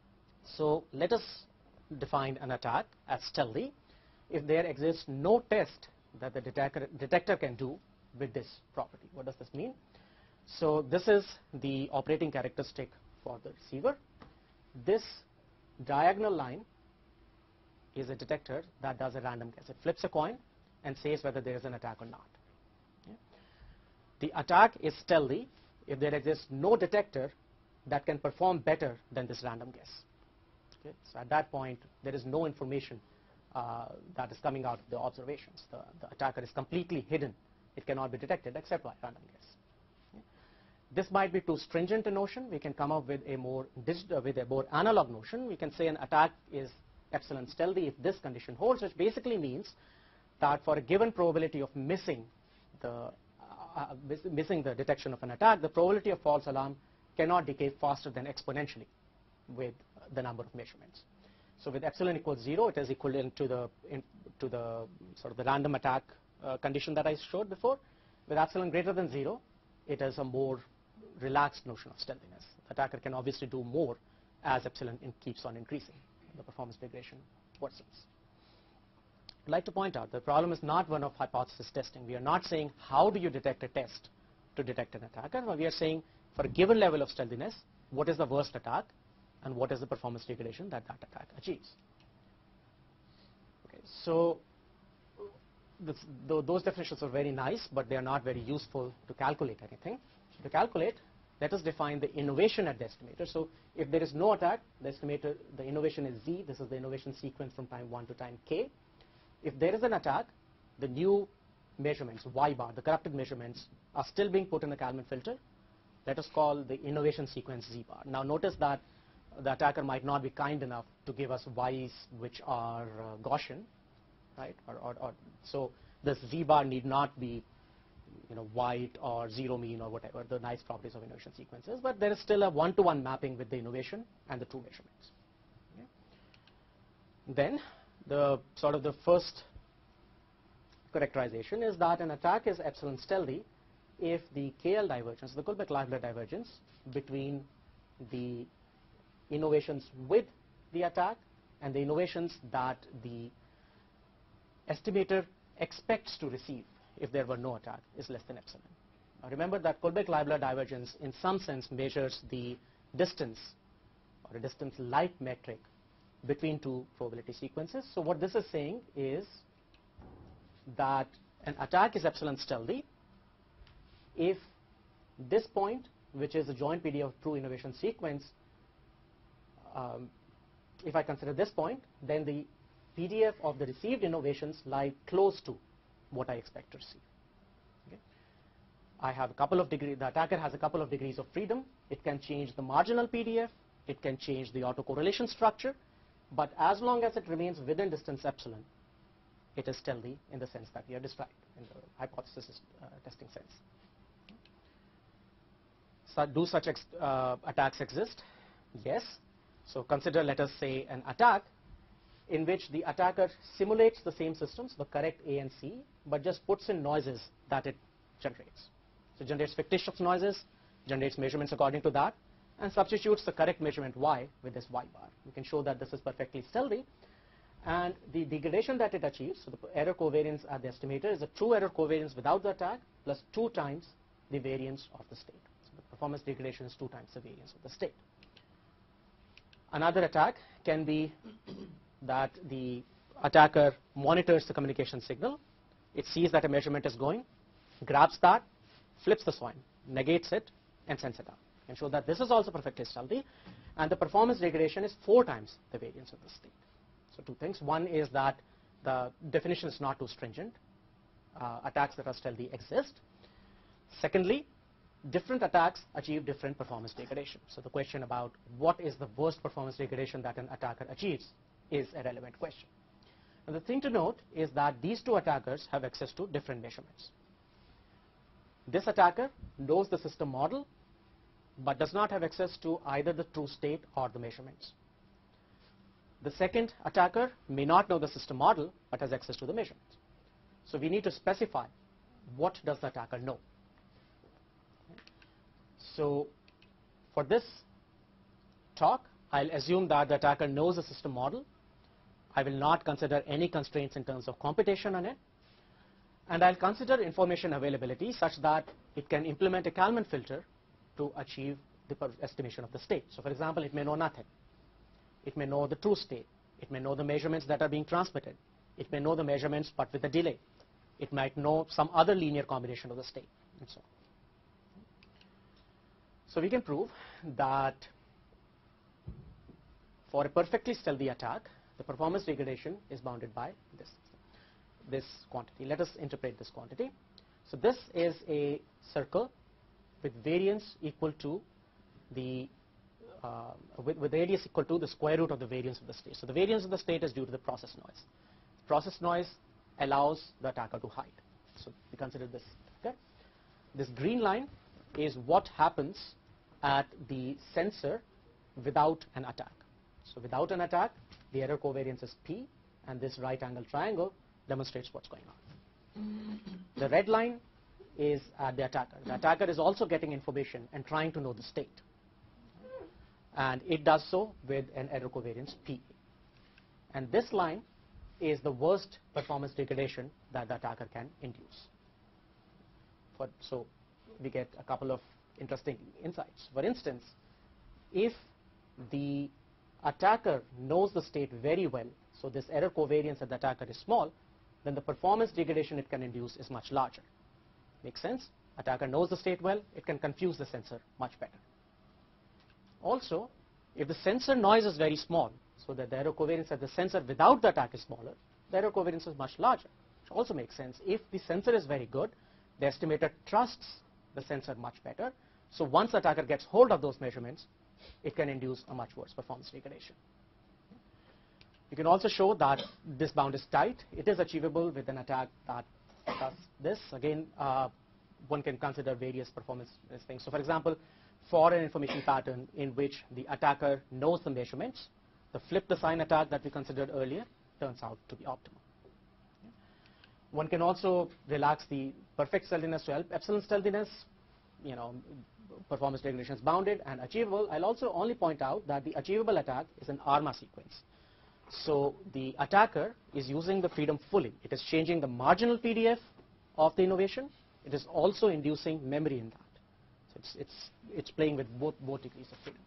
So let us define an attack as stealthy if there exists no test that the detector, detector can do with this property. What does this mean? So this is the operating characteristic for the receiver. This diagonal line is a detector that does a random guess. It flips a coin and says whether there is an attack or not. Okay. The attack is stealthy if there exists no detector that can perform better than this random guess. Okay. So at that point, there is no information uh, that is coming out of the observations. The, the attacker is completely hidden. It cannot be detected except by random guess. Okay. This might be too stringent a notion. We can come up with a more uh, with a more analog notion. We can say an attack is epsilon stealthy if this condition holds, which basically means that for a given probability of missing the uh, uh, missing the detection of an attack, the probability of false alarm cannot decay faster than exponentially with the number of measurements. So with epsilon equals zero, it is equivalent to the in, to the sort of the random attack uh, condition that I showed before. With epsilon greater than zero, it is a more relaxed notion of stealthiness. The attacker can obviously do more as epsilon in keeps on increasing. The performance degradation worsens. I'd like to point out the problem is not one of hypothesis testing. We are not saying how do you detect a test to detect an attacker, but we are saying for a given level of stealthiness, what is the worst attack and what is the performance degradation that that attack achieves. Okay, so this, th those definitions are very nice, but they are not very useful to calculate anything. To calculate, let us define the innovation at the estimator. So if there is no attack, the estimator, the innovation is Z. This is the innovation sequence from time one to time K. If there is an attack, the new measurements, Y bar, the corrupted measurements, are still being put in the Kalman filter. Let us call the innovation sequence Z bar. Now notice that the attacker might not be kind enough to give us Y's which are uh, Gaussian, right? Or, or, or, so this Z bar need not be you know, white or zero mean or whatever, the nice properties of innovation sequences, but there is still a one-to-one mapping with the innovation and the two measurements. Okay. Then the sort of the first characterization is that an attack is epsilon stealthy if the K L divergence, the Kullback-Leibler divergence between the innovations with the attack and the innovations that the estimator expects to receive if there were no attack is less than epsilon. Now remember that Kullback-Leibler divergence in some sense measures the distance or a distance light metric between two probability sequences. So what this is saying is that an attack is epsilon stealthy if this point, which is the joint P D F of true innovation sequence, um, if I consider this point, then the P D F of the received innovations lie close to what I expect to receive. Okay. I have a couple of degrees, the attacker has a couple of degrees of freedom. It can change the marginal P D F, it can change the autocorrelation structure, but as long as it remains within distance epsilon, it is stealthy in the sense that we have described in the hypothesis uh, testing sense. So do such ex uh, attacks exist? Yes. So consider, let us say, an attack in which the attacker simulates the same systems, the correct A and C, but just puts in noises that it generates. So it generates fictitious noises, generates measurements according to that, and substitutes the correct measurement Y with this Y bar. We can show that this is perfectly stealthy. And the degradation that it achieves, so the error covariance at the estimator is a true error covariance without the attack plus two times the variance of the state. So the performance degradation is two times the variance of the state. Another attack can be that the attacker monitors the communication signal. It sees that a measurement is going, grabs that, flips the coin, negates it, and sends it out. And show that this is also perfectly stealthy, and the performance degradation is four times the variance of the state. So two things. One is that the definition is not too stringent. Uh, attacks that are stealthy exist. Secondly, different attacks achieve different performance degradation. So the question about what is the worst performance degradation that an attacker achieves is a relevant question. Now the thing to note is that these two attackers have access to different measurements. This attacker knows the system model but does not have access to either the true state or the measurements. The second attacker may not know the system model but has access to the measurements. So we need to specify what does the attacker know. So for this talk, I'll assume that the attacker knows the system model. I will not consider any constraints in terms of computation on it. And I'll consider information availability such that it can implement a Kalman filter to achieve the estimation of the state. So for example, it may know nothing. It may know the true state. It may know the measurements that are being transmitted. It may know the measurements but with a delay. It might know some other linear combination of the state, and so on. So we can prove that for a perfectly stealthy attack, the performance degradation is bounded by this, this quantity. Let us interpret this quantity. So this is a circle with variance equal to the uh, with, with radius equal to the square root of the variance of the state. So the variance of the state is due to the process noise. Process noise allows the attacker to hide. So we consider this. Okay? This green line is what happens at the sensor without an attack. So without an attack, the error covariance is P, and this right angle triangle demonstrates what's going on. The red line is at the attacker. The attacker is also getting information and trying to know the state. And it does so with an error covariance P. And this line is the worst performance degradation that the attacker can induce. For, so we get a couple of interesting insights. For instance, if the attacker knows the state very well, so this error covariance at the attacker is small, then the performance degradation it can induce is much larger. Makes sense? Attacker knows the state well, it can confuse the sensor much better. Also, if the sensor noise is very small, so that the error covariance at the sensor without the attack is smaller, the error covariance is much larger, which also makes sense. If the sensor is very good, the estimator trusts the sensor much better, so once the attacker gets hold of those measurements, it can induce a much worse performance degradation. You can also show that this bound is tight. It is achievable with an attack that does this. Again, uh, one can consider various performance things. So for example, for an information pattern in which the attacker knows the measurements, the flip the sign attack that we considered earlier turns out to be optimal. One can also relax the perfect stealthiness to epsilon stealthiness. You know, performance degradation is bounded and achievable. I'll also only point out that the achievable attack is an ARMA sequence. So the attacker is using the freedom fully. It is changing the marginal P D F of the innovation. It is also inducing memory in that. So it's, it's, it's playing with both, both degrees of freedom.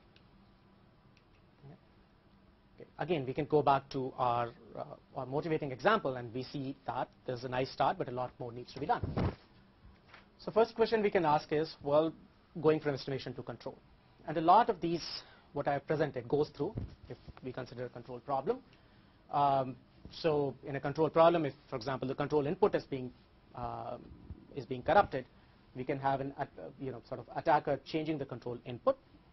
Okay. Again, we can go back to our, uh, our motivating example, and we see that there's a nice start, but a lot more needs to be done. So first question we can ask is, well, going from estimation to control. And a lot of these, what I have presented, goes through if we consider a control problem. Um, so in a control problem, if, for example, the control input is being, um, is being corrupted, we can have an, uh, you know, sort of attacker changing the control input.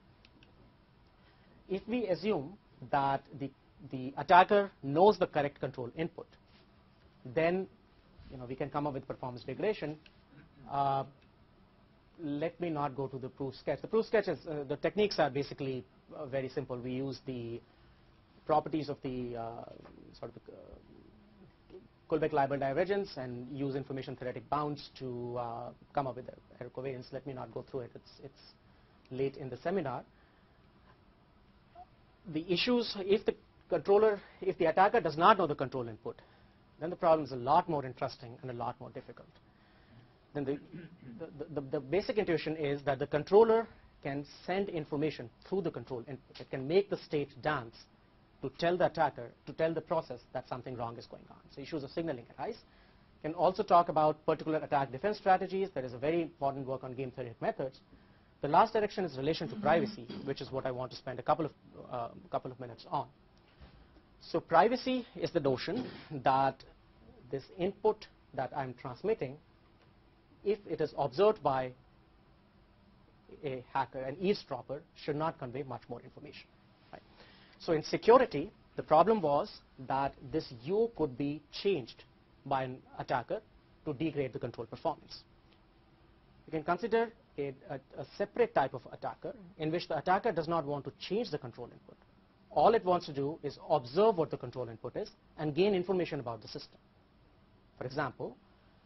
If we assume that the, the attacker knows the correct control input, then, you know, we can come up with performance degradation. Uh, let me not go to the proof sketch. The proof sketch is, uh, the techniques are basically uh, very simple. We use the properties of the uh, sort of uh, Kullback-Leibel divergence and use information theoretic bounds to uh, come up with the error covariance. Let me not go through it. It's, it's late in the seminar. The issues, if the controller, if the attacker does not know the control input, then the problem is a lot more interesting and a lot more difficult. Then the, the, the, the basic intuition is that the controller can send information through the control input. It can make the state dance to tell the attacker, to tell the process that something wrong is going on. So issues of signaling arise. Can also talk about particular attack defense strategies. There is a very important work on game theoretic methods. The last direction is relation to privacy, which is what I want to spend a couple of, uh, couple of minutes on. So privacy is the notion that this input that I'm transmitting, if it is observed by a hacker, an eavesdropper, should not convey much more information. Right? So in security, the problem was that this U could be changed by an attacker to degrade the control performance. You can consider a, a, a separate type of attacker in which the attacker does not want to change the control input. All it wants to do is observe what the control input is and gain information about the system. For example,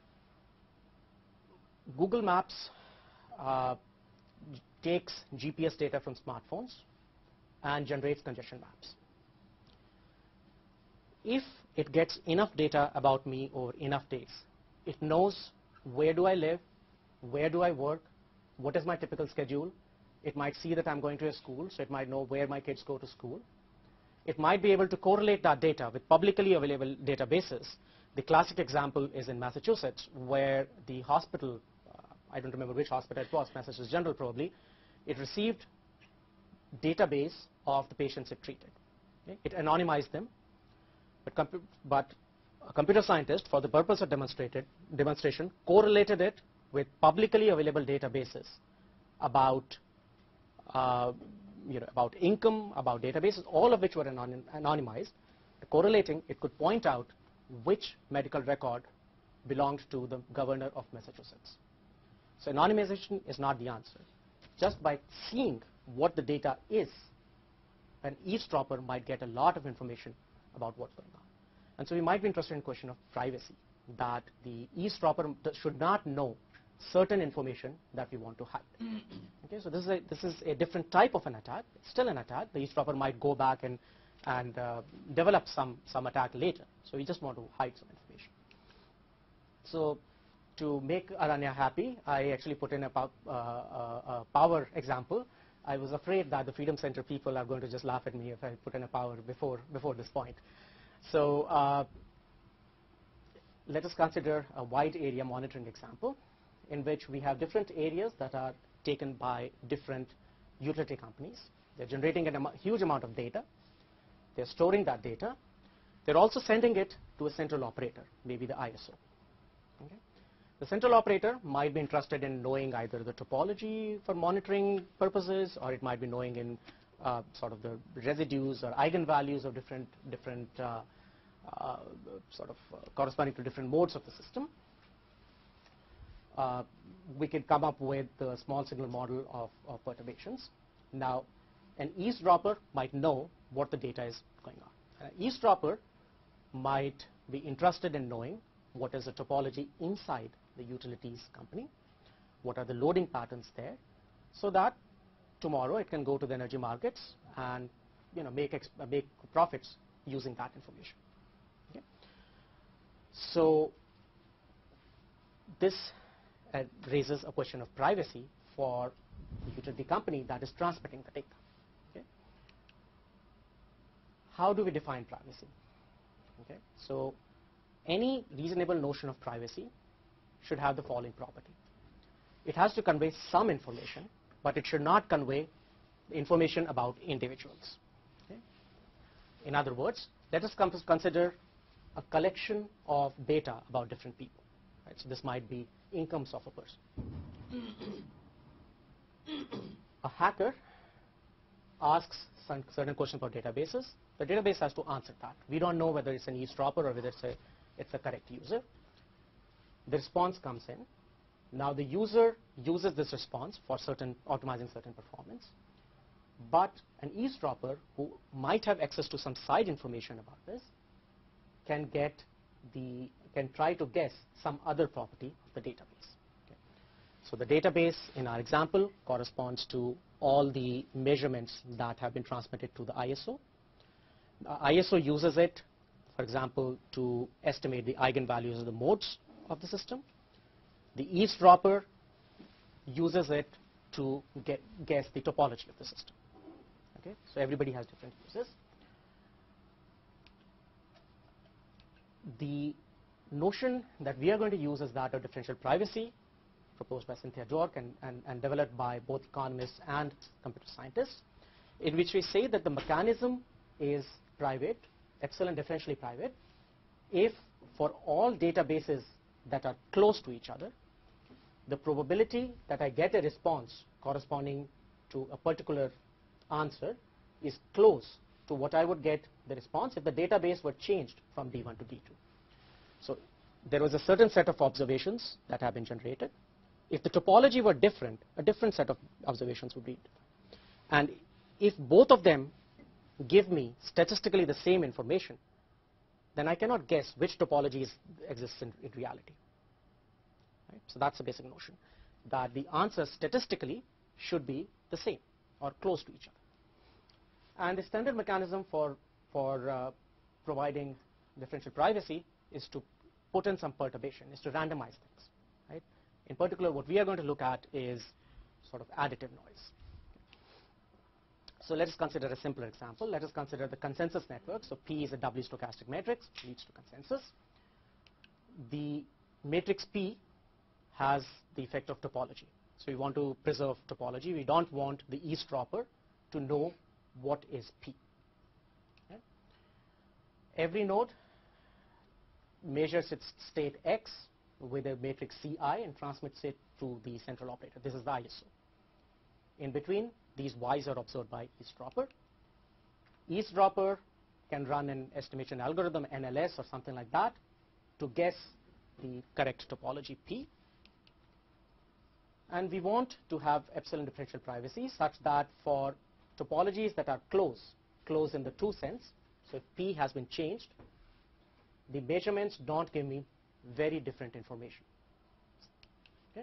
Google Maps uh, takes G P S data from smartphones and generates congestion maps. If it gets enough data about me over enough days, it knows where do I live, where do I work, what is my typical schedule. It might see that I'm going to a school, so it might know where my kids go to school. It might be able to correlate that data with publicly available databases. The classic example is in Massachusetts, where the hospital, uh, I don't remember which hospital it was, Massachusetts General probably, it received database of the patients it treated. Okay? It anonymized them, but, compu but a computer scientist, for the purpose of demonstrated, demonstration, correlated it with publicly available databases about, uh, you know, about income, about databases, all of which were anon anonymized. Correlating, it could point out which medical record belonged to the governor of Massachusetts. So anonymization is not the answer. Just by seeing what the data is, an eavesdropper might get a lot of information about what's going on. And so we might be interested in the question of privacy, that the eavesdropper should not know certain information that we want to hide. Okay, so this is a, this is a different type of an attack. It's still an attack. The eavesdropper might go back and, and uh, develop some, some attack later. So we just want to hide some information. So to make Aranya happy, I actually put in a, pow uh, uh, a power example. I was afraid that the Freedom Center people are going to just laugh at me if I put in a power before, before this point. So uh, let us consider a wide area monitoring example in which we have different areas that are taken by different utility companies. They're generating a am huge amount of data. They're storing that data. They're also sending it to a central operator, maybe the I S O. Okay? The central operator might be interested in knowing either the topology for monitoring purposes, or it might be knowing in uh, sort of the residues or eigenvalues of different, different uh, uh, sort of uh, corresponding to different modes of the system. Uh, we could come up with the small signal model of, of perturbations. Now, an eavesdropper might know what the data is going on. An eavesdropper might be interested in knowing what is the topology inside the utilities company, what are the loading patterns there, so that tomorrow it can go to the energy markets and, you know, make, exp make profits using that information. Okay? So this uh, raises a question of privacy for the utility company that is transmitting the data. Okay? How do we define privacy? Okay? So any reasonable notion of privacy should have the following property. It has to convey some information, but it should not convey information about individuals. Okay? In other words, let us consider a collection of data about different people. Right? So this might be incomes of a person. A hacker asks some certain questions about databases. The database has to answer that. We don't know whether it's an eavesdropper or whether it's a, it's a correct user. The response comes in. Now the user uses this response for certain optimizing certain performance, but an eavesdropper who might have access to some side information about this can get the can try to guess some other property of the database. Okay. So the database in our example corresponds to all the measurements that have been transmitted to the I S O. The I S O uses it, for example, to estimate the eigenvalues of the modes of the system. The eavesdropper uses it to get, guess the topology of the system. Okay? So everybody has different uses. The notion that we are going to use is that of differential privacy, proposed by Cynthia Dork and, and, and developed by both economists and computer scientists, in which we say that the mechanism is private, epsilon differentially private, if for all databases that are close to each other, the probability that I get a response corresponding to a particular answer is close to what I would get the response if the database were changed from D one to D two. So there was a certain set of observations that have been generated. If the topology were different, a different set of observations would be different. And if both of them give me statistically the same information, then I cannot guess which topology is, exists in, in reality. Right? So that's the basic notion, that the answers statistically should be the same or close to each other. And the standard mechanism for, for uh, providing differential privacy is to put in some perturbation, is to randomize things. Right? In particular, what we are going to look at is sort of additive noise. So let us consider a simpler example. Let us consider the consensus network. So P is a doubly stochastic matrix, leads to consensus. The matrix P has the effect of topology. So we want to preserve topology. We don't want the eavesdropper to know what is P. Okay? Every node measures its state X with a matrix C I and transmits it to the central operator. This is the I S O. In between, these Y's are observed by eavesdropper. Eavesdropper can run an estimation algorithm, N L S or something like that, to guess the correct topology P. And we want to have epsilon differential privacy such that for topologies that are close, close in the two sense, so if P has been changed, the measurements don't give me very different information. Okay?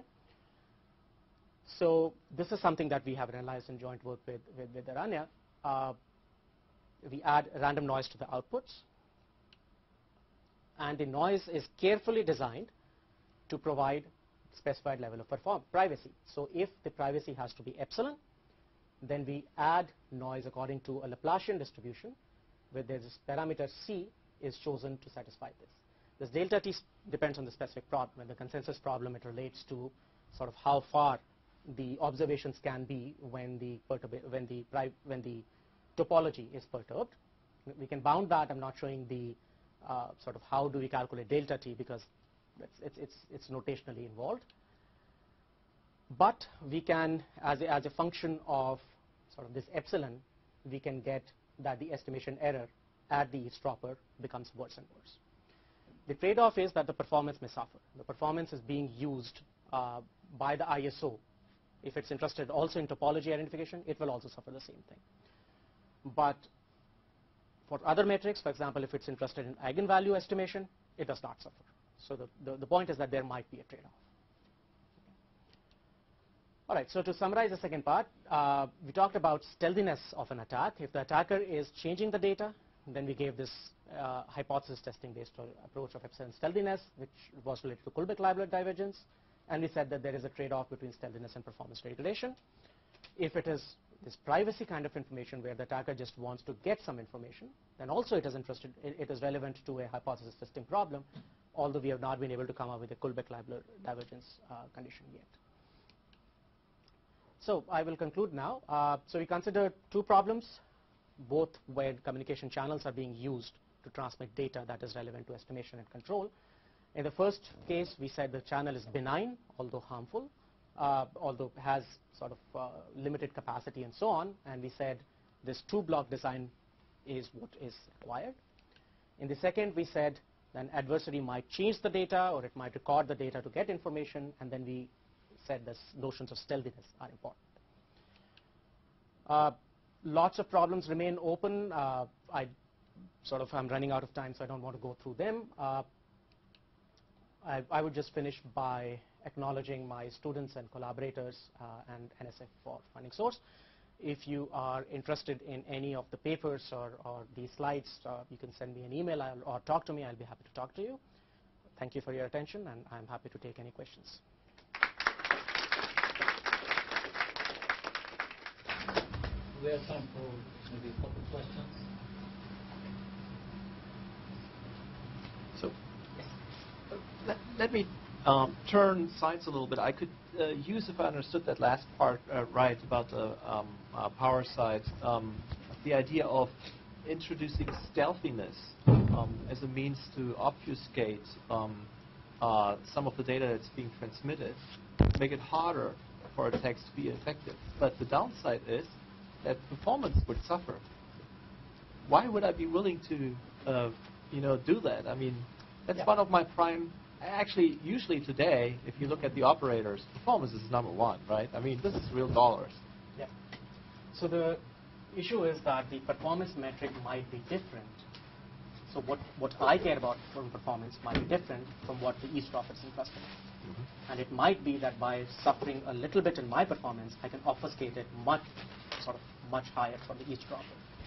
So this is something that we have analyzed in joint work with, with, with Aranya. Uh, we add random noise to the outputs, and the noise is carefully designed to provide specified level of perform privacy. So if the privacy has to be epsilon, then we add noise according to a Laplacian distribution where this parameter C is chosen to satisfy this. This delta T depends on the specific problem. In the consensus problem, it relates to sort of how far the observations can be when the, when the, when the topology is perturbed. We can bound that. I'm not showing the uh, sort of how do we calculate delta T because it's, it's, it's, it's notationally involved. But we can, as a, as a function of sort of this epsilon, we can get that the estimation error at the eavesdropper becomes worse and worse. The trade-off is that the performance may suffer. The performance is being used uh, by the I S O. If it's interested also in topology identification, it will also suffer the same thing. But for other metrics, for example, if it's interested in eigenvalue estimation, it does not suffer. So the, the, the point is that there might be a trade-off. All right, so to summarize the second part, uh, we talked about stealthiness of an attack. If the attacker is changing the data, then we gave this uh, hypothesis testing based approach of epsilon stealthiness, which was related to Kullback-Leibler divergence. And we said that there is a trade-off between stealthiness and performance degradation. If it is this privacy kind of information where the attacker just wants to get some information, then also it is interested, it, it is relevant to a hypothesis testing problem, although we have not been able to come up with a Kullback-Leibler divergence uh, condition yet. So I will conclude now. Uh, so we considered two problems, both where communication channels are being used to transmit data that is relevant to estimation and control. In the first case, we said the channel is benign, although harmful, uh, although has sort of uh, limited capacity and so on. And we said this two-block design is what is required. In the second, we said an adversary might change the data or it might record the data to get information, and then we said the notions of stealthiness are important. Uh, lots of problems remain open. Uh, I sort of am running out of time, so I don't want to go through them. Uh, I, I would just finish by acknowledging my students and collaborators uh, and N S F for funding source. If you are interested in any of the papers or, or the slides, uh, you can send me an email I'll, or talk to me. I'll be happy to talk to you. Thank you for your attention, and I'm happy to take any questions. We have time for maybe a couple of questions. So let, let me um, turn sides a little bit. I could uh, use, if I understood that last part uh, right about the um, uh, power side, um, the idea of introducing stealthiness um, as a means to obfuscate um, uh, some of the data that's being transmitted, to make it harder for attacks to be effective. But the downside is that performance would suffer. Why would I be willing to, uh, you know, do that? I mean, that's yeah. one of my prime. Actually, usually today, if you look at the operators, performance is number one, right? I mean, this is real dollars. Yeah. So the issue is that the performance metric might be different. So what what I care about from performance might be different from what the eavesdropper is interested in. Mm-hmm. And it might be that by suffering a little bit in my performance, I can obfuscate it much, sort of much higher for the eavesdropper.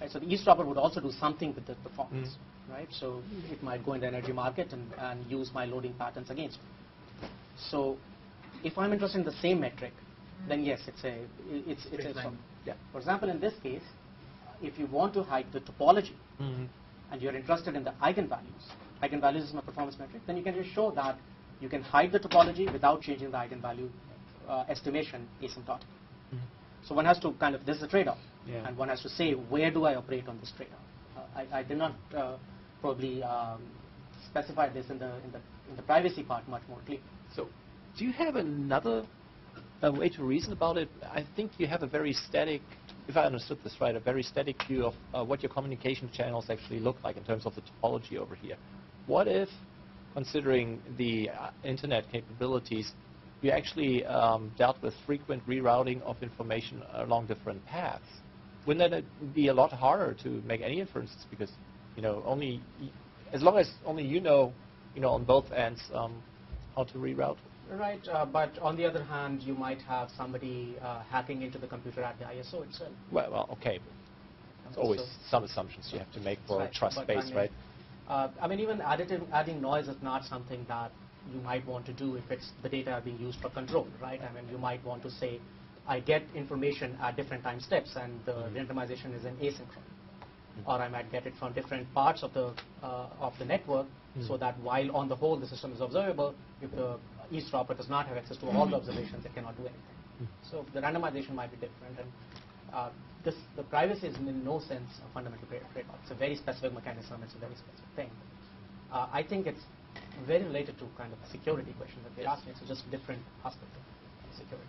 Right? So the eavesdropper would also do something with the performance. Mm. Right? So it might go in the energy market and, and use my loading patterns against me. So if I'm interested in the same metric, then yes, it's a it's it's a sort of, yeah. For example, in this case, if you want to hide the topology Mm-hmm. and you're interested in the eigenvalues, eigenvalues is my performance metric, then you can just show that you can hide the topology without changing the eigenvalue uh, estimation asymptotically. Mm-hmm. So one has to kind of, this is a trade-off, Yeah. and one has to say, where do I operate on this trade-off? Uh, I, I did not uh, probably um, specify this in the, in, the, in the privacy part much more clearly. So, do you have another uh, way to reason about it? I think you have a very static, if I understood this right, a very static view of uh, what your communication channels actually look like in terms of the topology over here. What if, considering the uh, internet capabilities, you actually um, dealt with frequent rerouting of information along different paths? Wouldn't that be a lot harder to make any inferences, because, you know, only as long as only you know, you know, on both ends um, how to reroute? Right, uh, but on the other hand, you might have somebody uh, hacking into the computer at the I S O itself. Well, well okay. There's always So- some assumptions you have to make for Right, trust but base, I mean, right? Uh, I mean, even additive, adding noise is not something that you might want to do if it's the data are being used for control, right? I mean, you might want to say, I get information at different time steps, and the Mm-hmm. randomization is in asynchrony. Or I might get it from different parts of the uh, of the network, Mm-hmm. so that while on the whole the system is observable, if the eavesdropper does not have access to all the observations, it cannot do anything. Mm-hmm. So the randomization might be different, and uh, this the privacy is in no sense a fundamental trade-off. It's a very specific mechanism. It's a very specific thing. Uh, I think it's very related to kind of a security question that we're asking. It's just a different aspect of security.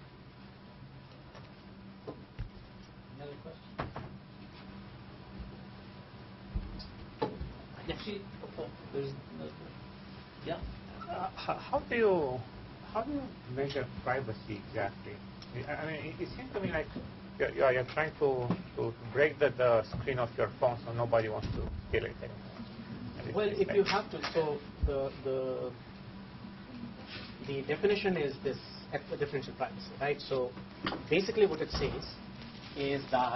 Another question? Actually, Oh, there's no, yeah. Uh, how, how do you how do you measure privacy exactly? I I mean, it, it seems to me like you're, you're, you're trying to, to break the, the screen of your phone so nobody wants to steal it anymore. And Well, it's if like- you have to, so the the the definition is this ex- differential privacy, right? So basically, what it says is that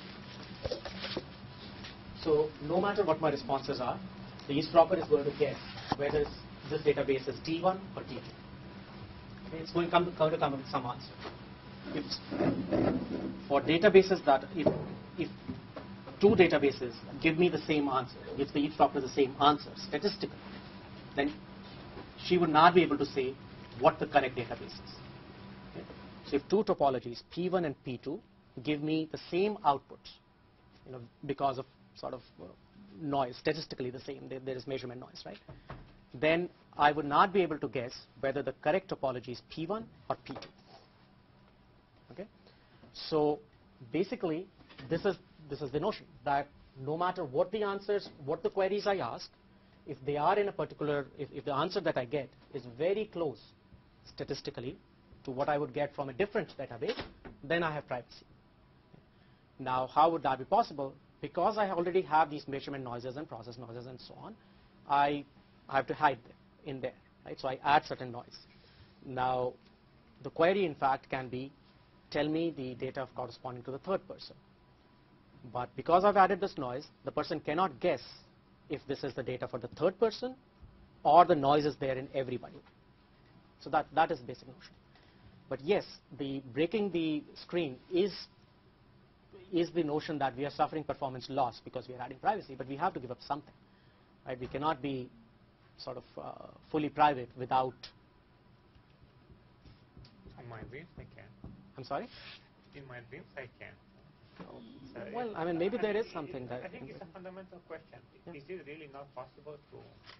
so no matter what my responses are, the eavesdropper is going to guess whether this database is T one or T two. Okay, it's going to come, going to come up with some answer. If for databases that if if two databases give me the same answer, gives the eavesdropper the same answer statistically, then she would not be able to say what the correct database is. Okay? So if two topologies, P one and P two, give me the same output, you know, because of sort of uh, noise, statistically the same, there, there is measurement noise, right? Then I would not be able to guess whether the correct topology is P one or P two. Okay? So basically, this is this is the notion that no matter what the answers, what the queries I ask, if they are in a particular, if, if the answer that I get is very close statistically to what I would get from a different database, then I have privacy. Now, how would that be possible? Because I already have these measurement noises and process noises and so on, I have to hide them in there, right? So I add certain noise. Now, the query, in fact, can be, tell me the data corresponding to the third person. But because I've added this noise, the person cannot guess if this is the data for the third person or the noise is there in everybody. So that, that is the basic notion. But yes, the breaking the screen is, is the notion that we are suffering performance loss because we are adding privacy, but we have to give up something. Right? We cannot be sort of uh, fully private without... In my dreams, I can. I'm sorry? In my dreams, I can. So Well, it- I mean, maybe I there mean, is something it- that... I think it's a fundamental question. Yeah. Is it really not possible to...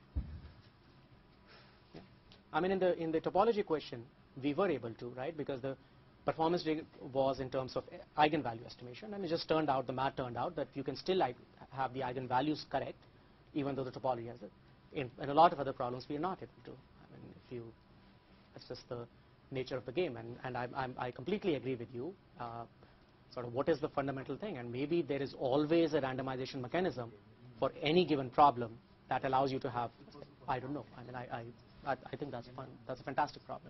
Yeah. I mean, in the in the topology question, we were able to, right? Because the performance was in terms of eigenvalue estimation, and it just turned out, the math turned out that you can still like, have the eigenvalues correct, even though the topology has it. In, in a lot of other problems, we are not able to. I mean, if you, that's just the nature of the game, and and I I'm, I completely agree with you. Uh, sort of, what is the fundamental thing? And maybe there is always a randomization mechanism for any given problem that allows you to have. I don't know. I mean, I I, I, I think that's fun. That's a fantastic problem.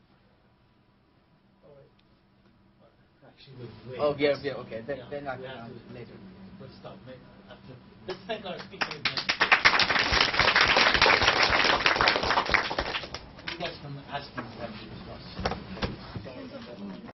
Actually, wait. Oh, yeah, yeah, okay. Then, Yeah, then I we can have answer to- later. But we'll stop maybe after. Let's thank our speaker again. You guys can ask him questions to us.